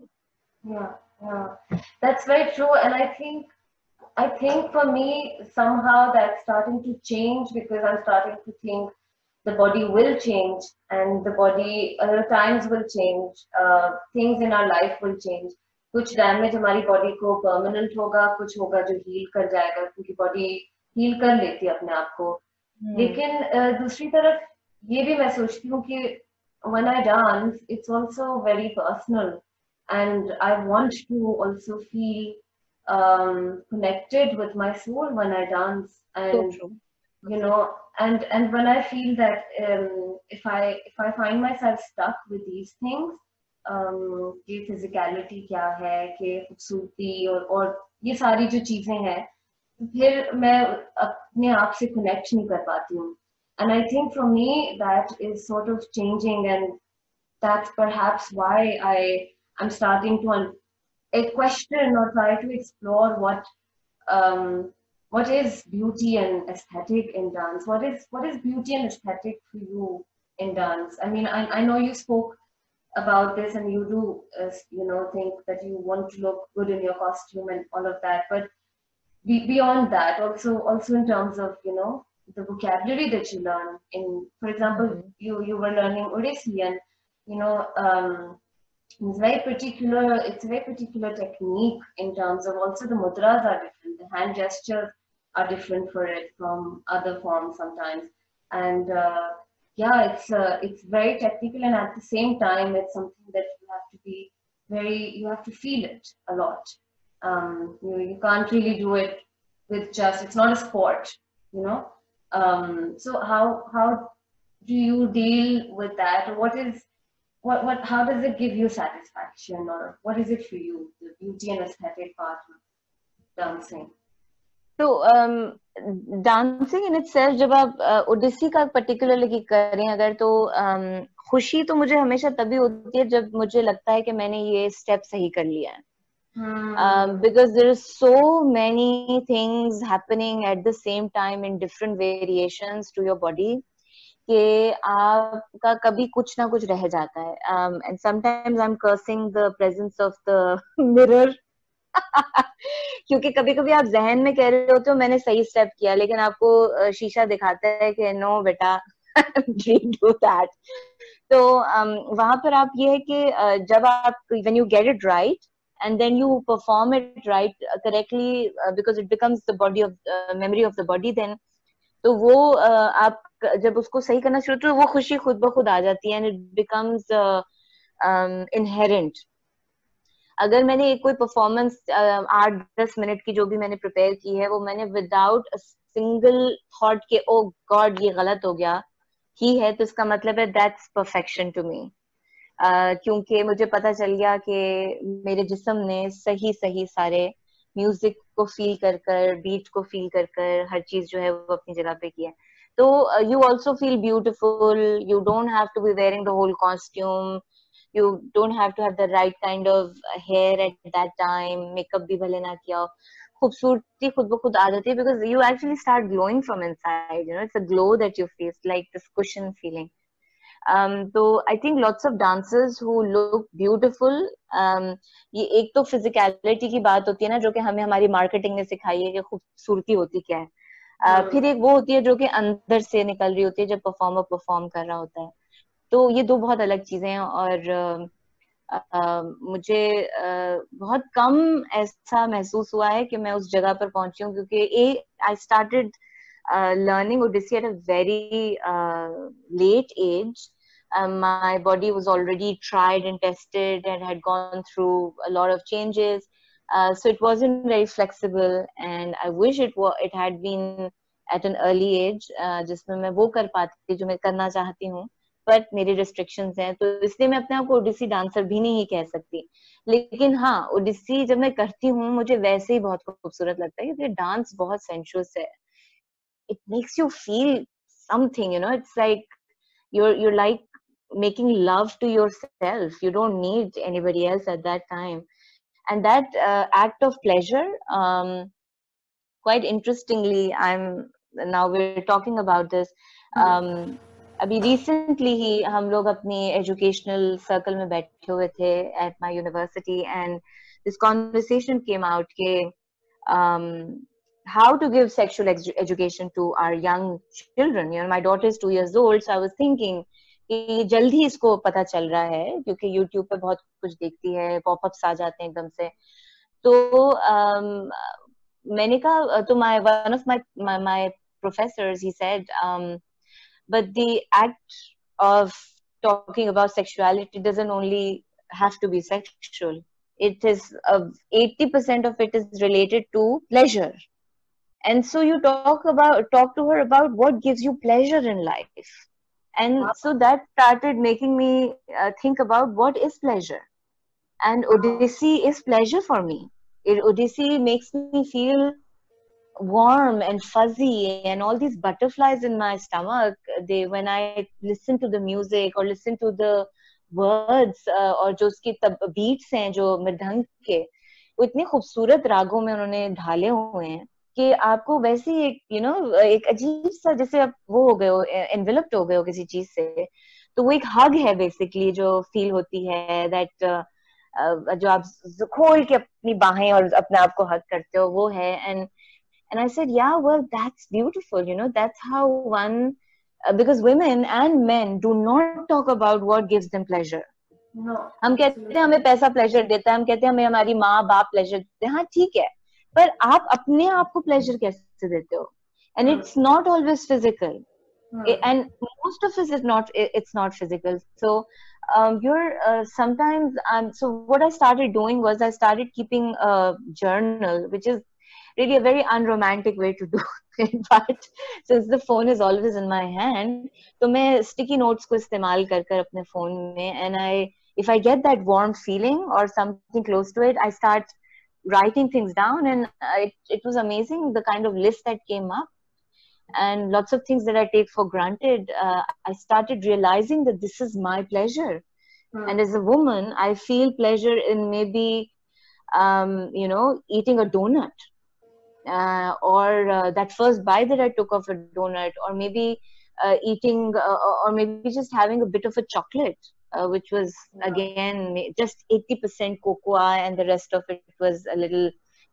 Yeah, that's very true. And I think for me somehow that's starting to change, because I'm starting to think the body will change, and the body other times will change. Things in our life will change. कुछ damage हमारी body को permanent होगा, कुछ होगा जो heal कर जाएगा, क्योंकि बॉडी हील कर लेती है अपने आप को. लेकिन दूसरी तरफ ये भी मैं सोचती हूँ कि when I dance, it's also very personal, and I want to also feel connected with my soul when I dance, and So true. you know, and when I feel that if I find myself stuck with these things, कि physicality क्या है, कि खूबसूरती और ये सारी जो चीजें हैं, तो फिर मैं अपने आप से connect नहीं कर पाती हूँ. And I think for me that is sort of changing, and that's perhaps why I'm starting to question or try to explore what is beauty and aesthetic in dance. What is beauty and aesthetic for you in dance? I mean, I know you spoke about this, and you do think that you want to look good in your costume and all of that, but beyond that, also in terms of the vocabulary that you learn. In, for example, you were learning Odissi, and it's very particular. It's a very particular technique in terms of also the mudras are different. The hand gestures are different for it from other forms sometimes. And yeah, it's very technical, and at the same time, it's something that you have to be you have to feel it a lot. You can't really do it with just, it's not a sport, you know. So how do you deal with that? Or what how does it give you satisfaction, or what is it for you, the beauty and aesthetic part of dancing? तो dancing in itself, जब आप ओडिसी का particularly करें अगर, तो खुशी तो मुझे हमेशा तभी होती है जब मुझे लगता है कि मैंने ये स्टेप सही कर लिया है. Because there is so many things happening at the same time in different variations to your body कि आपका कभी कुछ ना कुछ रह जाता है. And sometimes I'm cursing the presence of the mirror. क्योंकि कभी कभी आप जहन में कह रहे होते हो मैंने सही स्टेप किया, लेकिन आपको शीशा दिखाता है कि नो बेटा डोंट डू दैट. तो वहां पर आप ये है कि जब आप when you get it right and then you perform it right correctly, because it becomes the body of memory of the body then, तो वो आप जब उसको सही करना शुरू तो वो खुशी खुद ब खुद आ जाती है, and it becomes inherent. अगर मैंने कोई परफॉर्मेंस 8-10 मिनट की जो भी मैंने प्रिपेयर की है, वो मैंने विदाउट अ सिंगल थॉट के ओ गॉड ये गलत हो गया ही है, तो इसका मतलब है दैट्स परफेक्शन टू मी. क्योंकि मुझे पता चल गया कि मेरे जिस्म ने सही सही सारे म्यूजिक को फील कर कर, बीट को फील कर कर, हर चीज जो है वो अपनी जगह पे की है. तो you also feel beautiful. You don't have to be wearing the whole costume. You don't have to have the right kind of hair at that time. Makeup भी भले ना किया हो, खूबसूरती खुद ब खुद आ जाती है, because you actually start glowing from inside. You know, it's a glow that you feel, like this cushion feeling. So I think lots of dancers who look beautiful. ये एक तो physicality की बात होती है ना, जो कि हमें हमारी marketing ने सिखाई है कि खूबसूरती होती क्या है. फिर एक वो होती है जो कि अंदर से निकल रही होती है जब performer perform कर रहा होता है. तो ये दो बहुत अलग चीजें हैं. और मुझे बहुत कम ऐसा महसूस हुआ है कि मैं उस जगह पर पहुंची हूँ, क्योंकि I started learning Odissi at a very late age. My body was already tried and tested and had gone through a lot of changes, so it wasn't very flexible, and I wish it had been at an early age, जिसमें मैं वो कर पाती जो मैं करना चाहती हूँ. बट मेरी रिस्ट्रिक्शंस हैं, तो इसलिए मैं अपने आप को ओडिसी डांसर भी नहीं कह सकती. लेकिन हाँ, ओडिसी जब मैं करती हूँ मुझे वैसे ही बहुत खूबसूरत लगता है, क्योंकि डांस बहुत सेंशुअस है. It makes you feel something, you know. It's like you're like making love to yourself. You don't need anybody else at that time. And that act of pleasure, quite interestingly, now we're talking about this. अभी recently ही हम लोग अपनी educational circle में बैठे हुए थे at my university, and this conversation came out के how to give sexual education to our young children. You know, my daughter is 2 years old, so I was thinking कि जल्दी इसको पता चल रहा है, क्योंकि YouTube पे बहुत कुछ देखती है, पॉपअप्स आ जाते हैं एकदम से. तो मैंने कहा, तो one of my professors, he said, but the act of talking about sexuality doesn't only have to be sexual. It is 80% of it is related to pleasure. And so you talk to her about what gives you pleasure in life. And so that started making me think about what is pleasure. And Odissi is pleasure for me. Odissi makes me feel warm and fuzzy, and all these butterflies in my stomach, when I listen to the music or listen to the words, और जो उसकी beats हैं जो मृदंग के, वो इतने खूबसूरत रागों में उन्होंने ढाले हुए हैं कि आपको वैसे ही एक एक अजीब सा, जैसे आप वो हो गए हो, एनवेलप्ड हो गए हो किसी चीज से. तो वो एक हग है बेसिकली जो फील होती है, दैट जो आप खोल के अपनी बाहें और अपने आप को हग करते हो, वो है. And I said, yeah, well, that's beautiful. You know, that's how one, because women and men do not talk about what gives them pleasure. No. हम कहते हैं हमें पैसा प्लेजर देता है, हम कहते हैं हमें हमारी माँ बाप प्लेजर देते हैं. हाँ ठीक है, पर आप अपने आप को प्लेजर कैसे देते हो? And it's not always physical. And most of it is not, it's not physical. So you're sometimes so what I started doing was I started keeping a journal, which is really a very unromantic way to do it, but since the phone is always in my hand, तो मैं sticky notes को इस्तेमाल कर अपने phone में, and if I get that warm feeling or something close to it, I start writing things down, and it was amazing the kind of list that came up. And lots of things that I take for granted, I started realizing that this is my pleasure. And as a woman, I feel pleasure in maybe, eating a donut, or that first bite that I took of a donut, or maybe eating, or maybe just having a bit of a chocolate, which was again just 80% cocoa, and the rest of it was a little,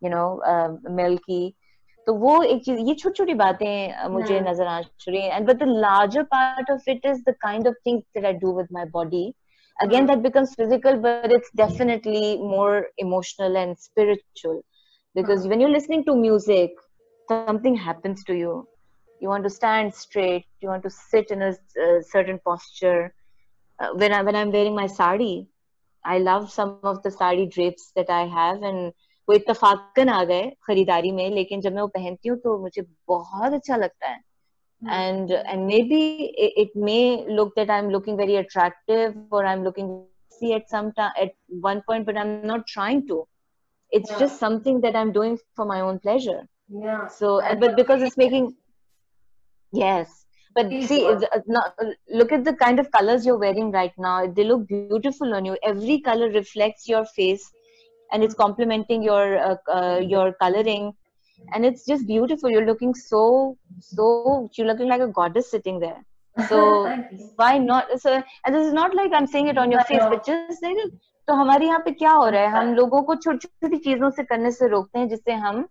milky. तो वो एक चीज, ये छोटी छोटी बातें मुझे नजर आ रही हैं, and but the larger part of it is the kind of things that I do with my body. Again, that becomes physical, but it's definitely more emotional and spiritual, because when you're listening to music, something happens to you. You want to stand straight, you want to sit in a certain posture. When I'm wearing my sari, I love some of the sari drapes that I have, and वो इत्तेफाकन आ गए खरीदारी में, लेकिन जब मैं वो पहनती हूँ तो मुझे बहुत अच्छा लगता है. And maybe it may look that I'm looking very attractive, or I'm looking sexy at at one point, but I'm not trying to. It's just something that I'm doing for my own pleasure. Yeah. So, but because it's making, yes. But see, look at the kind of colors you're wearing right now. They look beautiful on you. Every color reflects your face, and it's complementing your coloring, and it's just beautiful. You're looking you're looking like a goddess sitting there. So why not? So, and this is not like I'm saying it on your face, but just like, तो हमारे यहाँ पे क्या हो रहा है, हम लोगों को छोटी छोटी चीजों से करने से रोकते हैं, जिससे हम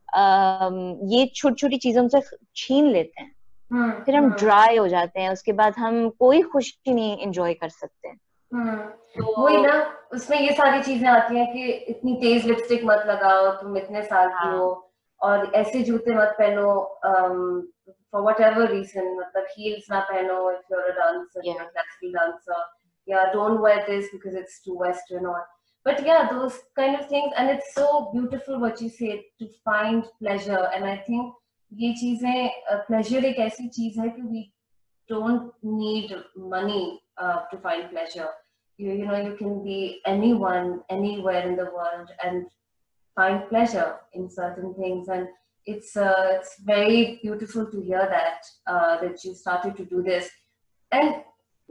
ये छोटी छोटी चीजों से छीन लेते हैं, फिर हम ड्राई हो जाते हैं, उसके बाद हम कोई खुशी नहीं एंजॉय कर सकते. वही ना, उसमें ये सारी चीजें आती हैं कि इतनी तेज लिपस्टिक मत लगाओ, तुम इतने साल की हो, और ऐसे जूते मत पहनो for whatever reason, मतलब heels ना पहनो if you're a dancer, you're a classical dancer, don't wear this because it's too western, or but those kind of things. And it's so beautiful what you say, to find pleasure. And I think ये चीजें, pleasure एक ऐसी चीज है कि we don't need money to find pleasure. You can be anyone, anywhere in the world, and find pleasure in certain things. And it's very beautiful to hear that you started to do this. And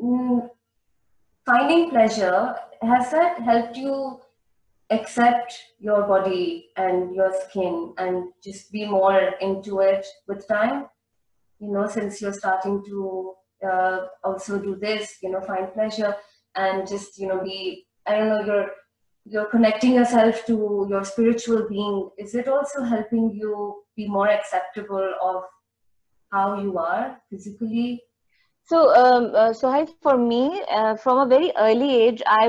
finding pleasure, has that helped you accept your body and your skin and just be more into it with time? Since you're starting to also do this, find pleasure and just, be, I don't know, you're connecting yourself to your spiritual being. Is it also helping you be more acceptable of how you are physically? So, for me, from a very early age, I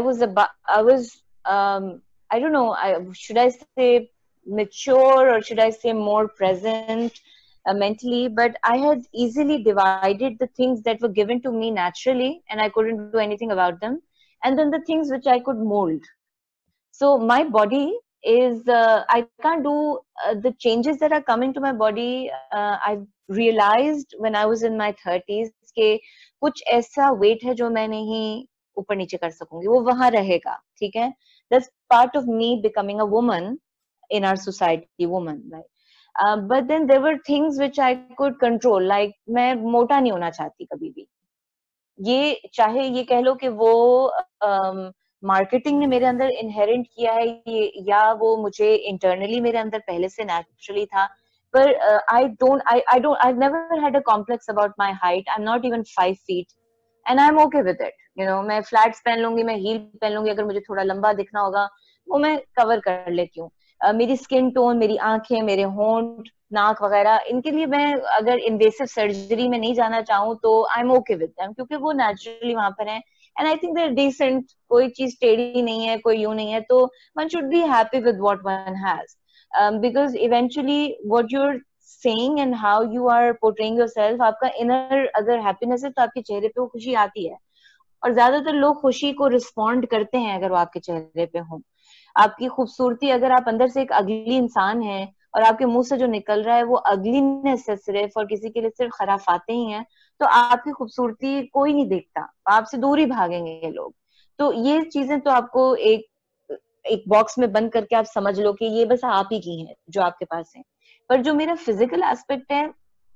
don't know, should I say mature, or should I say more present mentally, but I had easily divided the things that were given to me naturally and I couldn't do anything about them, and then the things which I could mold. So my body is, I can't do the changes that are coming to my body. I've realized when I was in my 30s कि कुछ ऐसा weight है जो मैं नहीं ऊपर नीचे कर सकूंगी, वो वहां रहेगा, ठीक है? That's part of me becoming a woman in our society, woman, right? But then there were things which I could control, like मैं मोटा नहीं होना चाहती कभी भी. ये चाहे ये कह लो कि वो मार्केटिंग ने मेरे अंदर इनहेरेंट किया है, ये या वो मुझे इंटरनली मेरे अंदर पहले से नेचुरली था, पर I've never had a complex about my height. I'm not even 5 feet and I'm okay with it. मैं फ्लैट्स पहन लूंगी, मैं हील पहन लूंगी, अगर मुझे थोड़ा लंबा दिखना होगा वो मैं कवर कर लेती हूँ. मेरी स्किन टोन, मेरी आंखें, मेरे होंठ, नाक वगैरह, इनके लिए मैं अगर इन्वेसिव सर्जरी में नहीं जाना चाहूँ तो I am okay with them, क्योंकि वो नेचुरली वहां पर है. And I think they're decent. कोई चीज टेढ़ी नहीं है, कोई यूं नहीं है, तो one should be happy with what one has. because eventually what you're saying and how you are portraying yourself, आपका inner अगर happiness है तो आपके चेहरे पे वो खुशी आती है, और ज्यादातर लोग खुशी को रिस्पॉन्ड करते हैं अगर वो आपके चेहरे पे हो। आपकी खूबसूरती, अगर आप अंदर से एक अगली इंसान है और आपके मुंह से जो निकल रहा है वो अगलीनेस है सिर्फ, और किसी के लिए सिर्फ खराफाते ही हैं, तो आपकी खूबसूरती कोई नहीं देखता, आपसे दूर ही भागेंगे ये लोग। तो ये चीजें तो आपको एक एक बॉक्स में बंद करके आप समझ लो कि ये बस आप ही की हैं जो आपके पास है। पर जो मेरा फिजिकल एस्पेक्ट है,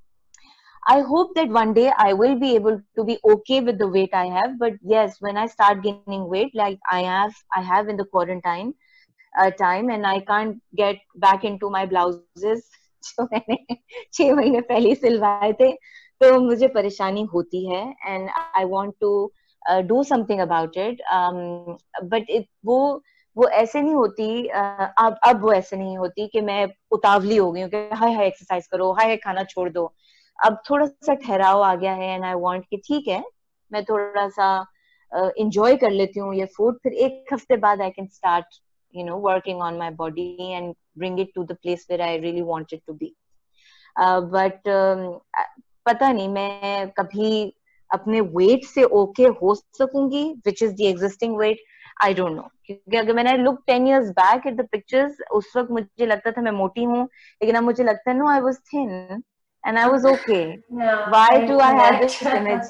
I hope that one day I will be able to be okay with the weight I have. But yes, when I start gaining weight, like I have in the quarantine time, and I can't get back into my blouses जो मैंने 6 महीने पहले ही सिलवाए थे, तो मुझे परेशानी होती है, and I want to do something about it. But वो ऐसे नहीं होती, अब वो ऐसे नहीं होती कि मैं उतावली हो गई हूँ कि हाय हाय एक्सरसाइज करो, हाय हाय खाना छोड़ दो। अब थोड़ा सा ठहराव आ गया है, एंड आई वांट कि ठीक है, मैं थोड़ा सा enjoy कर लेती हूँ ये फूड, फिर एक हफ्ते बाद I can start working on my body and bring it to the place where I really want it to be. But पता नहीं मैं कभी अपने weight से okay हो सकूंगी, which is the existing weight, I don't know. क्योंकि अगर मैंने look 10 years back at the pictures, उस वक्त मुझे लगता था मैं मोटी हूँ, लेकिन अब मुझे लगता है no, I was thin and I was okay. Yeah, Why do I have correct. this image?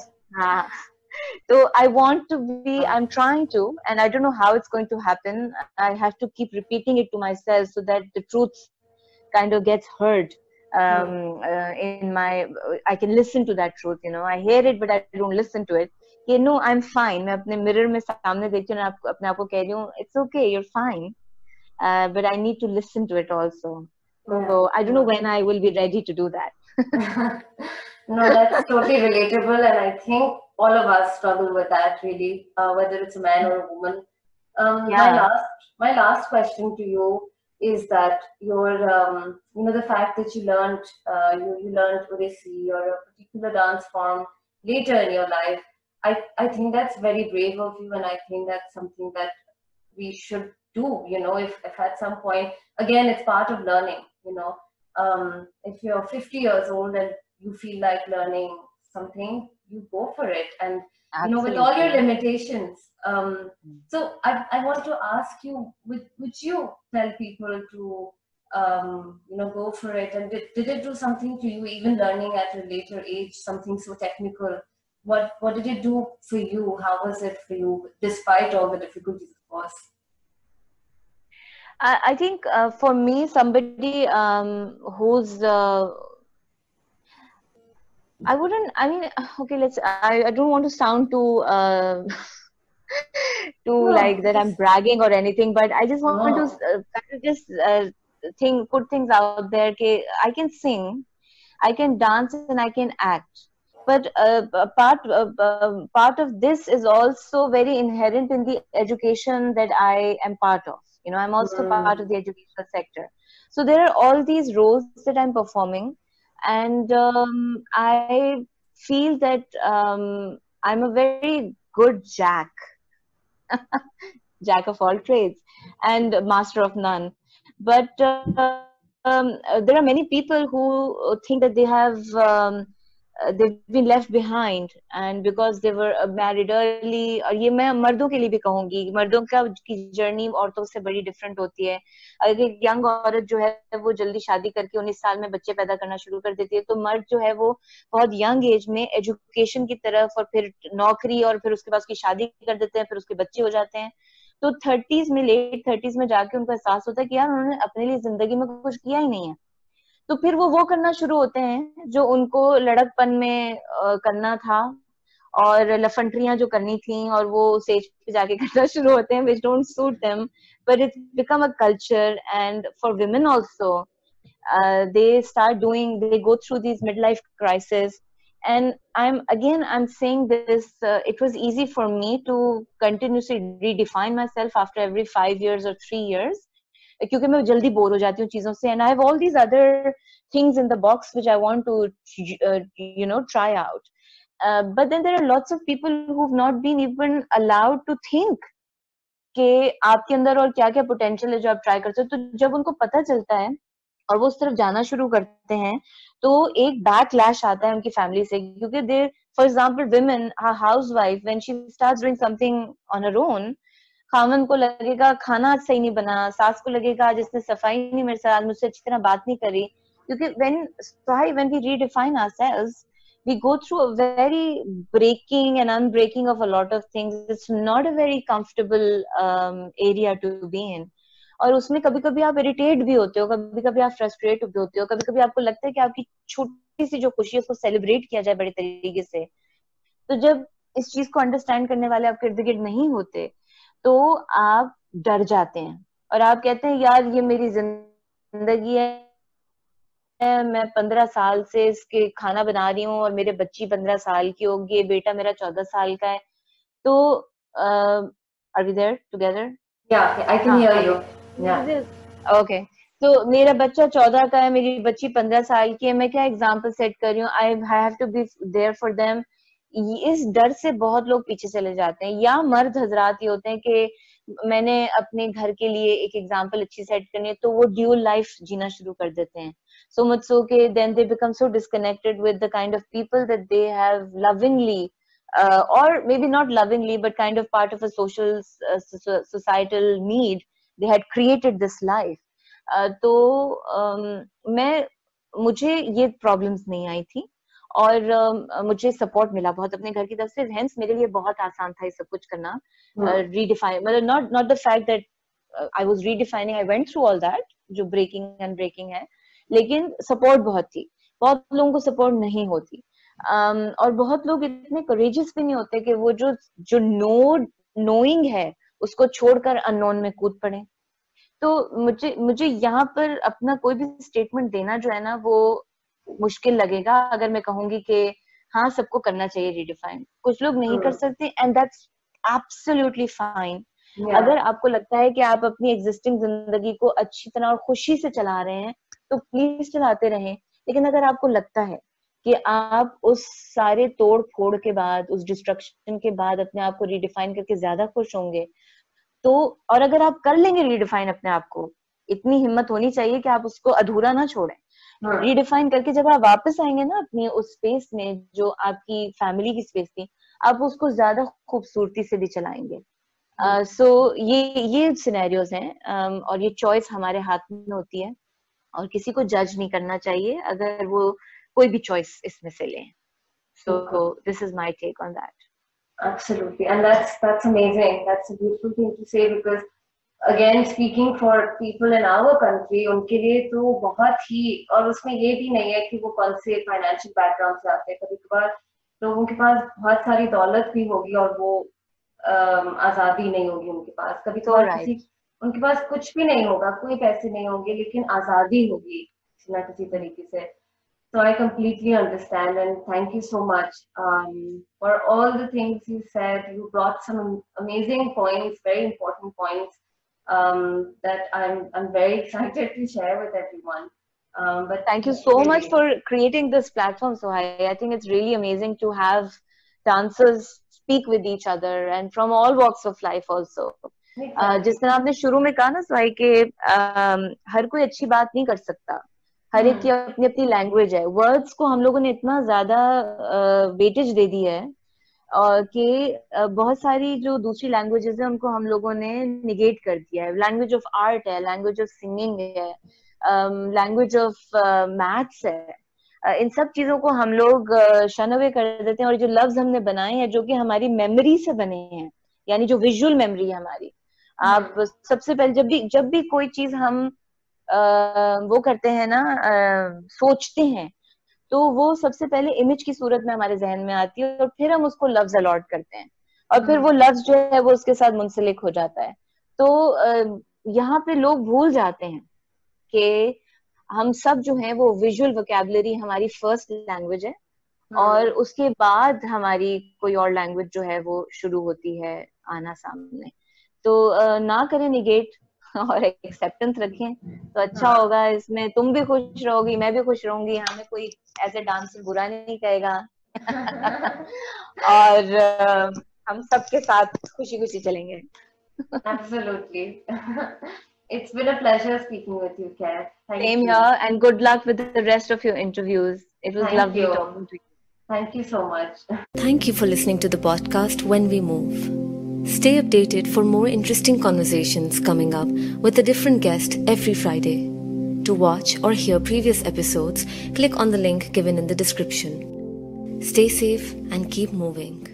So I want to be, I'm trying to, and I don't know how it's going to happen. I have to keep repeating it to myself so that the truth kind of gets heard. In my, I can listen to that truth, I hear it, but I don't listen to it. No, I'm fine. मैं अपने mirror में सामने देखती हूँ, अपने आप को कह रही हूँ, it's okay, you're fine. But I need to listen to it also. So I don't know when I will be ready to do that. No, that's totally relatable, and I think all of us struggle with that, really, whether it's a man or a woman. Yeah. My last question to you is that the fact that you learned Odissi or a particular dance form later in your life, I think that's very brave of you, and I think that's something that we should do. If at some point, again, it's part of learning. If you're 50 years old and you feel like learning something, you go for it. And with all your limitations. So I want to ask you, would you tell people to go for it? And did it do something to you, even learning at a later age, something so technical? What did it do for you? How was it for you, despite all the difficulties, of course? I think for me, somebody who's I don't want to sound too like that I'm bragging or anything, but I just want to put things out there. Okay, I can sing, I can dance, and I can act. But part of this is also very inherent in the education that I am part of. I'm also part of the educational sector. So there are all these roles that I'm performing, and I feel that I'm a very good jack of all trades and master of none. But there are many people who think that they've been left behind, and because they were married early. और ये मैं मर्दों के लिए भी कहूंगी, मर्दों की जर्नी औरतों से बड़ी डिफरेंट होती है। अगर एक यंग औरत जो है वो जल्दी शादी करके 19 साल में बच्चे पैदा करना शुरू कर देती है, तो मर्द जो है वो बहुत यंग एज में एजुकेशन की तरफ, और फिर नौकरी, और फिर उसके बाद उसकी शादी कर देते हैं, फिर उसके बच्चे हो जाते हैं। तो लेट 30s में जाके उनको एहसास होता है कि यार उन्होंने अपने लिए जिंदगी में कुछ किया ही नहीं है। तो फिर वो करना शुरू होते हैं जो उनको लड़कपन में करना था, और लफंट्रियां जो करनी थी, और वो स्टेज पे जाके करना शुरू होते हैं, which don't suit them, but it's become a culture. And for women also, they go through these midlife crises. And I'm saying this, it was easy for me to continuously redefine myself after every 5 years or 3 years, क्योंकि मैं जल्दी bore हो जाती हूँ चीजों से, and I have all these other things in the box which I want to try out. But then there are lots of people who've not been even allowed to think. कि आपके अंदर और क्या क्या पोटेंशियल है जो आप try करते हो। तो जब उनको पता चलता है और वो उस तरफ जाना शुरू करते हैं, तो एक बैकलैश आता है उनकी फैमिली से, क्योंकि दे, for example women, housewife, when she starts doing something on her own, खामन को लगेगा खाना आज सही नहीं बना, सास को लगेगा आज इसने सफाई नहीं मेरे साथ, मुझसे अच्छी तरह बात नहीं करी, क्योंकि when we redefine ourselves, we go through a very breaking and unbreaking of a lot of things. It's not a very comfortable area to be in. और उसमें कभी कभी आप इरिटेट भी होते हो, कभी कभी आप फ्रस्ट्रेट भी होते हो, कभी कभी आपको लगता है कि आपकी छोटी सी जो खुशी है उसको सेलिब्रेट किया जाए बड़े तरीके से। तो जब इस चीज को अंडरस्टैंड करने वाले आपके इर्द गिर्द नहीं होते, तो आप डर जाते हैं और आप कहते हैं यार ये मेरी जिंदगी है, मैं 15 साल से इसके खाना बना रही हूँ और मेरे बच्ची 15 साल की होगी, बेटा मेरा 14 साल का है। तो are we there together? Yeah, I can hear you. Yeah. Okay, तो मेरा बच्चा 14 का है, मेरी बच्ची 15 साल की है, मैं क्या एग्जाम्पल सेट कर रही हूँ? I have to be there for them. इस डर से बहुत लोग पीछे चले जाते हैं। या मर्द हजरात ये होते हैं कि मैंने अपने घर के लिए एक एग्जाम्पल अच्छी सेट करनी है, तो वो ड्यूल लाइफ जीना शुरू कर देते हैं, so much so कि then they become so disconnected with the kind of people that they have lovingly or maybe not lovingly but kind of part of a social societal need, they had created this life. तो मुझे ये problems नहीं आई थी और मुझे support मिला बहुत अपने घर की तरफ से, हेंस मेरे लिए बहुत आसान था ये सब कुछ करना। रीडिफाइन मतलब not the fact that I was redefining, I went through all that जो ब्रेकिंग एंड ब्रेकिंग है, लेकिन सपोर्ट बहुत थी। बहुत लोगों को सपोर्ट नहीं होती और बहुत लोग इतने करेजियस भी नहीं होते कि वो जो नोइंग है उसको छोड़कर अननोन में कूद पड़े। तो मुझे यहाँ पर अपना कोई भी स्टेटमेंट देना जो है ना वो मुश्किल लगेगा अगर मैं कहूंगी कि हाँ सबको करना चाहिए रीडिफाइन। कुछ लोग नहीं कर सकते एंड दैट्स एब्सोल्युटली फाइन। अगर आपको लगता है कि आप अपनी एग्जिस्टिंग जिंदगी को अच्छी तरह और खुशी से चला रहे हैं तो प्लीज चलाते रहें, लेकिन अगर आपको लगता है कि आप उस सारे तोड़ फोड़ के बाद, उस डिस्ट्रक्शन के बाद अपने आप को रीडिफाइन करके ज्यादा खुश होंगे, तो और अगर आप कर लेंगे रीडिफाइन अपने आप को, इतनी हिम्मत होनी चाहिए कि आप उसको अधूरा ना छोड़ें। रीडिफाइन करके जब आप वापस आएंगे ना अपनी उस स्पेस में जो आपकी फैमिली की स्पेस थी, आप उसको ज्यादा खूबसूरती से भी चलाएंगे। सो ये सिनेरियोज हैं और ये चॉइस हमारे हाथ में होती है और किसी को जज नहीं करना चाहिए अगर वो कोई भी चॉइस इसमें से ले। So this is my take on that. Absolutely, and that's amazing. That's a beautiful thing to say because again, speaking for people in our country, उनके लिए तो बहुत ही, और उसमें ये भी नहीं है कि वो कौन से फाइनेंशियल बैकग्राउंड से आते हैं। कभी कभार लोगों के पास बहुत सारी दौलत भी होगी और वो आजादी नहीं होगी उनके पास। कभी कभार किसी उनके पास कुछ भी नहीं होगा, कोई पैसे नहीं होंगे, लेकिन आजादी होगी किसी ना किसी तरीके से। So I completely understand and thank you so much for all the things you said. You brought some amazing points, very important points that I'm very excited to share with everyone. But thank you so much for creating this platform. So I think it's really amazing to have dancers speak with each other and from all walks of life also. जिस तरह आपने शुरू में कहा ना सोहाई के हर कोई अच्छी बात नहीं कर सकता, हर एक की अपनी अपनी लैंग्वेज है। वर्ड्स को हम लोगों ने इतना ज्यादा वेटेज दे दी है कि बहुत सारी जो दूसरी लैंग्वेजेस है उनको हम लोगों ने निगेट कर दिया है। लैंग्वेज ऑफ आर्ट है, लैंग्वेज ऑफ सिंगिंग है, लैंग्वेज ऑफ मैथ्स है, इन सब चीजों को हम लोग शन अवे कर देते हैं। और जो लफ्ज हमने बनाए हैं जो कि हमारी मेमोरी से बने हैं, यानी जो विजुअल मेमोरी है हमारी, आप सबसे पहले जब भी कोई चीज हम वो करते हैं ना, सोचते हैं, तो वो सबसे पहले इमेज की सूरत में हमारे जहन में आती है और फिर हम उसको लफ्ज अलॉट करते हैं और फिर वो लफ्ज जो है वो उसके साथ मुंसलिक हो जाता है। तो यहाँ पे लोग भूल जाते हैं कि हम सब जो है वो विजुअल वोकैबुलरी हमारी फर्स्ट लैंग्वेज है और उसके बाद हमारी कोई और लैंग्वेज जो है वो शुरू होती है आना सामने। तो ना करें निगेट और एक्सेप्टेंस रखें तो अच्छा होगा। इसमें तुम भी खुश रहोगी, मैं भी खुश रहूंगी, हमें कोई ऐसे डांसर बुरा नहीं कहेगा और हम सबके साथ खुशी खुशी चलेंगे। Absolutely. It's been a pleasure speaking with you, Kat. Thank Same you. here, and good luck with the rest of your interviews. It was Thank lovely you. talking to you. Thank you so much. Thank you for listening to the podcast When We Move. Stay updated for more interesting conversations coming up with a different guest every Friday. To watch or hear previous episodes, click on the link given in the description. Stay safe and keep moving.